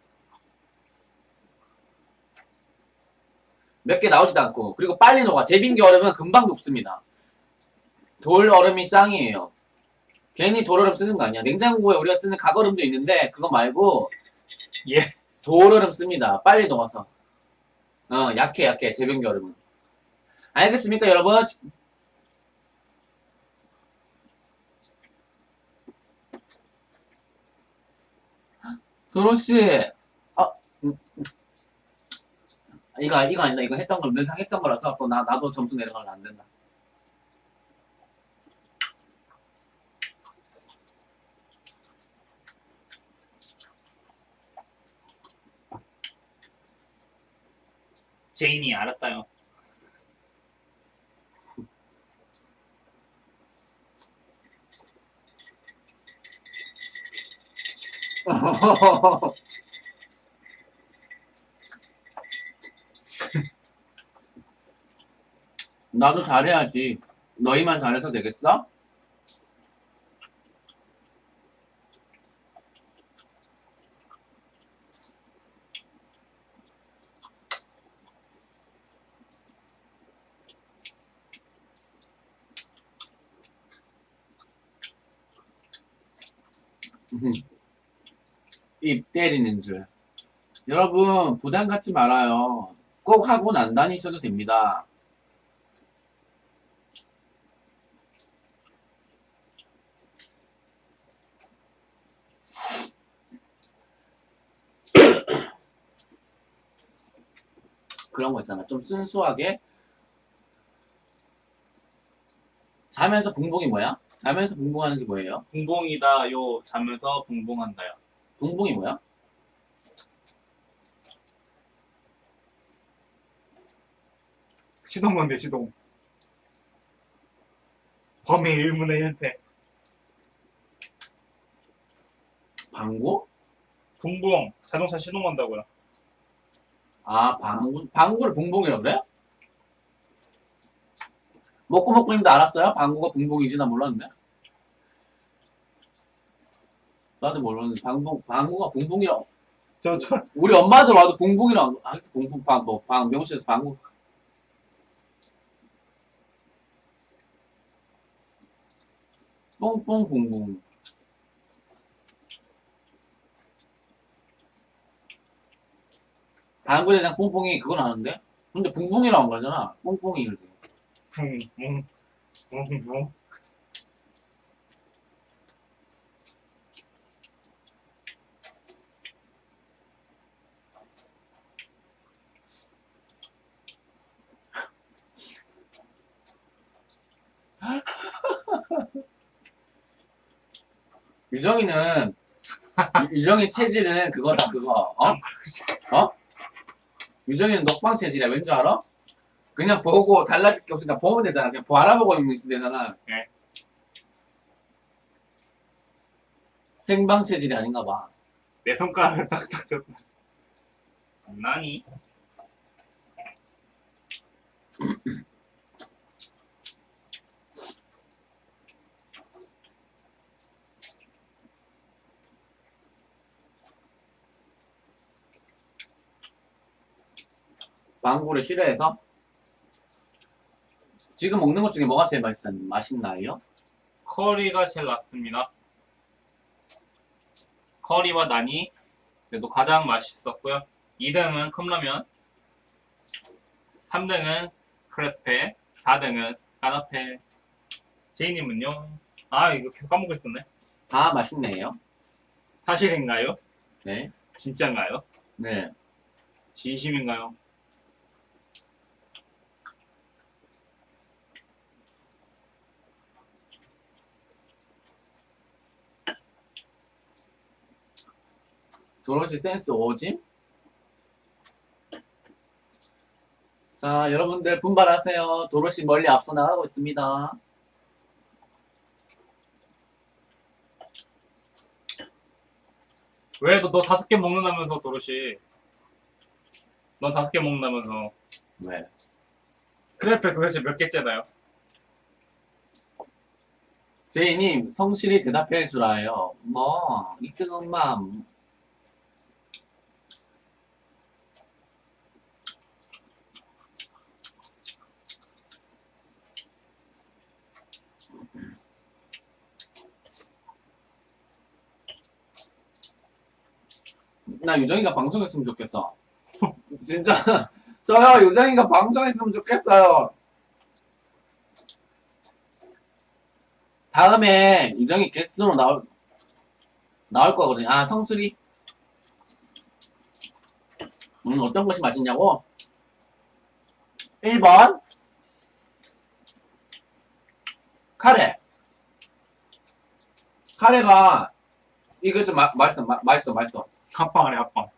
Speaker 1: 몇 개 나오지도 않고. 그리고 빨리 녹아. 제빙기 얼음은 금방 녹습니다. 돌 얼음이 짱이에요. 괜히 돌 얼음 쓰는 거 아니야. 냉장고에 우리가 쓰는 각얼음도 있는데, 그거 말고,
Speaker 2: 예.
Speaker 1: 돌 얼음 씁니다. 빨리 녹아서. 어, 약해, 약해. 제빙기 얼음은. 알겠습니까, 여러분? 도로씨, 아, 음, 이거, 이거 아니다. 이거 했던 걸 늘상 했던 거라서 또 나, 나도 점수 내려가면 안 된다.
Speaker 2: 제인이 알았다요.
Speaker 1: 나도 잘해야지. 너희만 잘해서 되겠어? 입 때리는 줄. 여러분, 부담 갖지 말아요. 꼭 하고 난 다니셔도 됩니다. 그런 거 있잖아. 좀 순수하게. 자면서 붕붕이 뭐야? 자면서 붕붕하는 게 뭐예요?
Speaker 2: 붕붕이다 요 자면서 붕붕한다요.
Speaker 1: 붕붕이 뭐야?
Speaker 2: 시동 건데 시동. 범의 의문의 현태.
Speaker 1: 방구?
Speaker 2: 붕붕. 자동차 시동 건다고요.
Speaker 1: 아, 방구, 방구를 붕붕이라고 그래? 먹고 먹고 있는데 알았어요? 방구가 붕붕이지? 나 몰랐는데. 나도 모르는데 방봉 방구가 붕붕이라고.
Speaker 2: 저, 저,
Speaker 1: 우리 엄마들 와도 붕붕이라고. 아, 붕붕 방뭐방 명수에서 방구. 뽕뽕 붕붕. 방구대장 뽕뽕이 그건 아는데? 근데 붕붕이라고 한 거잖아. 뽕뽕이 그래도.
Speaker 2: 붕, 붕, 붕, 붕.
Speaker 1: 유정이는 유- 유정이 체질은 그거다 그거. 어? 어? 유정이는 녹방 체질이야. 왠 줄 알아? 그냥 보고 달라질 게 없으니까 보면 되잖아. 그냥 바라보고 있으면 되잖아.
Speaker 2: 네.
Speaker 1: 생방 체질이 아닌가 봐.
Speaker 2: 내 손가락을 딱딱 쳤다. 나니?
Speaker 1: 망고를 싫어해서? 지금 먹는 것 중에 뭐가 제일 맛있, 맛있나요?
Speaker 2: 커리가 제일 낫습니다. 커리와 나니 그래도 가장 맛있었고요. 이 등은 컵라면, 삼 등은 크레페, 사 등은 까나페. 제이님은요? 아 이거 계속 까먹고 있었네.
Speaker 1: 다 맛있네요.
Speaker 2: 사실인가요?
Speaker 1: 네.
Speaker 2: 진짠가요?
Speaker 1: 네.
Speaker 2: 진심인가요?
Speaker 1: 도로시 센스 오짐? 자, 여러분들 분발하세요. 도로시 멀리 앞서 나가고 있습니다.
Speaker 2: 왜 너, 너 다섯 개 먹는다면서 도로시? 넌 다섯 개 먹는다면서?
Speaker 1: 왜?
Speaker 2: 크레페 도대체 몇 개째나요?
Speaker 1: 제이님, 성실히 대답해 주라요. 뭐, 이쁜 엄마. 나 유정이가 방송했으면 좋겠어. 진짜, 저요, 유정이가 방송했으면 좋겠어요. 다음에 유정이 게스트로 나올, 나올 거거든요. 아, 성수리? 음, 어떤 것이 맛있냐고? 일 번, 카레. 카레가, 이거 좀 마, 맛있어, 마, 맛있어, 맛있어.
Speaker 2: 합방하네 합방.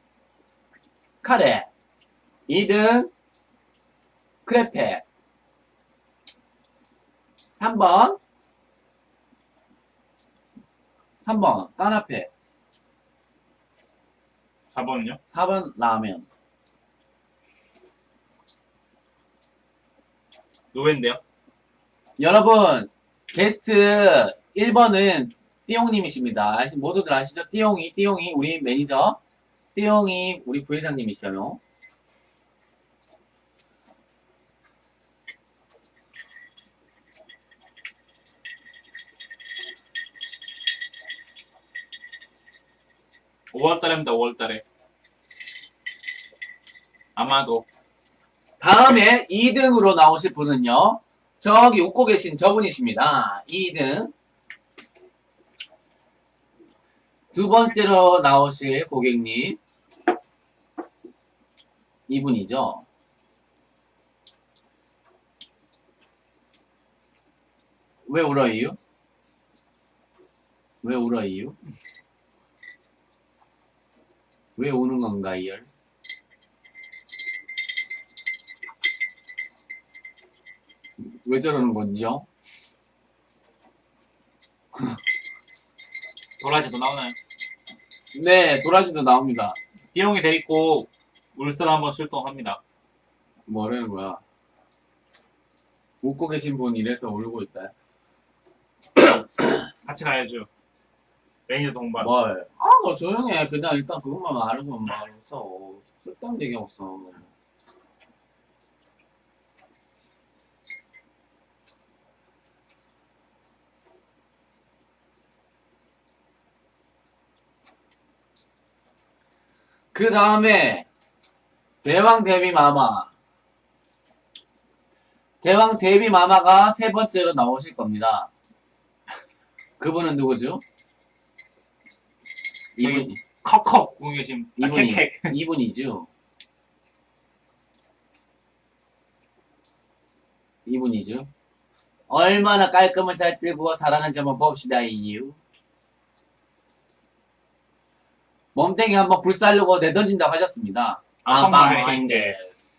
Speaker 1: 카레. 이 등, 크레페. 삼 번, 삼 번, 까나페.
Speaker 2: 사 번은요?
Speaker 1: 사 번, 라면.
Speaker 2: 노예인데요?
Speaker 1: 여러분, 게스트 일 번은 띠용님이십니다. 아시- 모두들 아시죠? 띠용이, 띠용이, 우리 매니저. 띠용이, 우리 부회장님이시죠.
Speaker 2: 오월달입니다. 오월달에. 아마도
Speaker 1: 다음에 이 등으로 나오실 분은요. 저기 웃고 계신 저분이십니다. 이 등. 두 번째로 나오실 고객님. 이분이죠. 왜 울어요? 왜 울어요? 왜 우는 건가요? 왜 저러는 건지요?
Speaker 2: 도라지도 나오나요?
Speaker 1: 네, 도라지도 나옵니다.
Speaker 2: 띠용이 데리고 울산 한번 출동합니다.
Speaker 1: 뭐라는 거야? 웃고 계신 분 이래서 울고 있다.
Speaker 2: 같이 가야죠. 매니저 동반.
Speaker 1: 뭘? 아, 너 조용히 해. 그냥 일단 그것만 말하면 말해서. 쓸데없는 얘기 없어. 그 다음에, 대왕 데뷔 마마. 대왕 데뷔 마마가 세 번째로 나오실 겁니다. 그분은 누구죠? 이분,
Speaker 2: 저기 컥컥 보고 계신 아,
Speaker 1: 이분이,
Speaker 2: 캑캑.
Speaker 1: 이분이죠. 이분이죠. 얼마나 깔끔을 잘 뜨고 잘하는지 한번 봅시다, 이유. 몸땡이 한번 불살르고 내던진다고 하셨습니다.
Speaker 2: 아빠마인데스.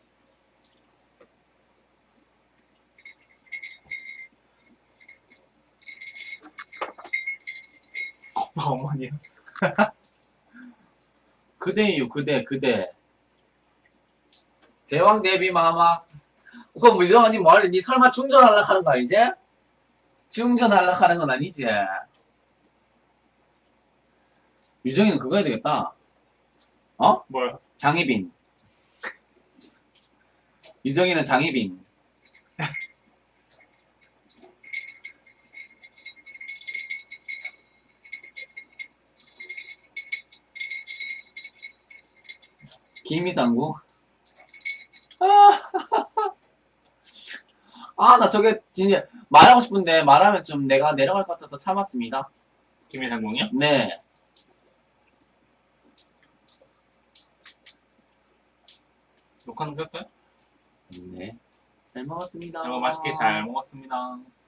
Speaker 2: 오빠 어머니요?
Speaker 1: 그대요, 그대, 그대. 대왕 데뷔 마마. 그거 무정언니 뭐하래? 니 설마 충전하려고 하는 거 아니지? 충전하려고 하는 건 아니지? 유정이는 그거 해야 되겠다. 어?
Speaker 2: 뭘?
Speaker 1: 장희빈. 유정이는 장희빈. 김이상구. 아, 나 저게 진짜 말하고 싶은데 말하면 좀 내가 내려갈 것 같아서 참았습니다.
Speaker 2: 김일상공이요?
Speaker 1: 네.
Speaker 2: 녹화는 끌까요?
Speaker 1: 네. 잘 먹었습니다.
Speaker 2: 여러분 맛있게 잘 먹었습니다.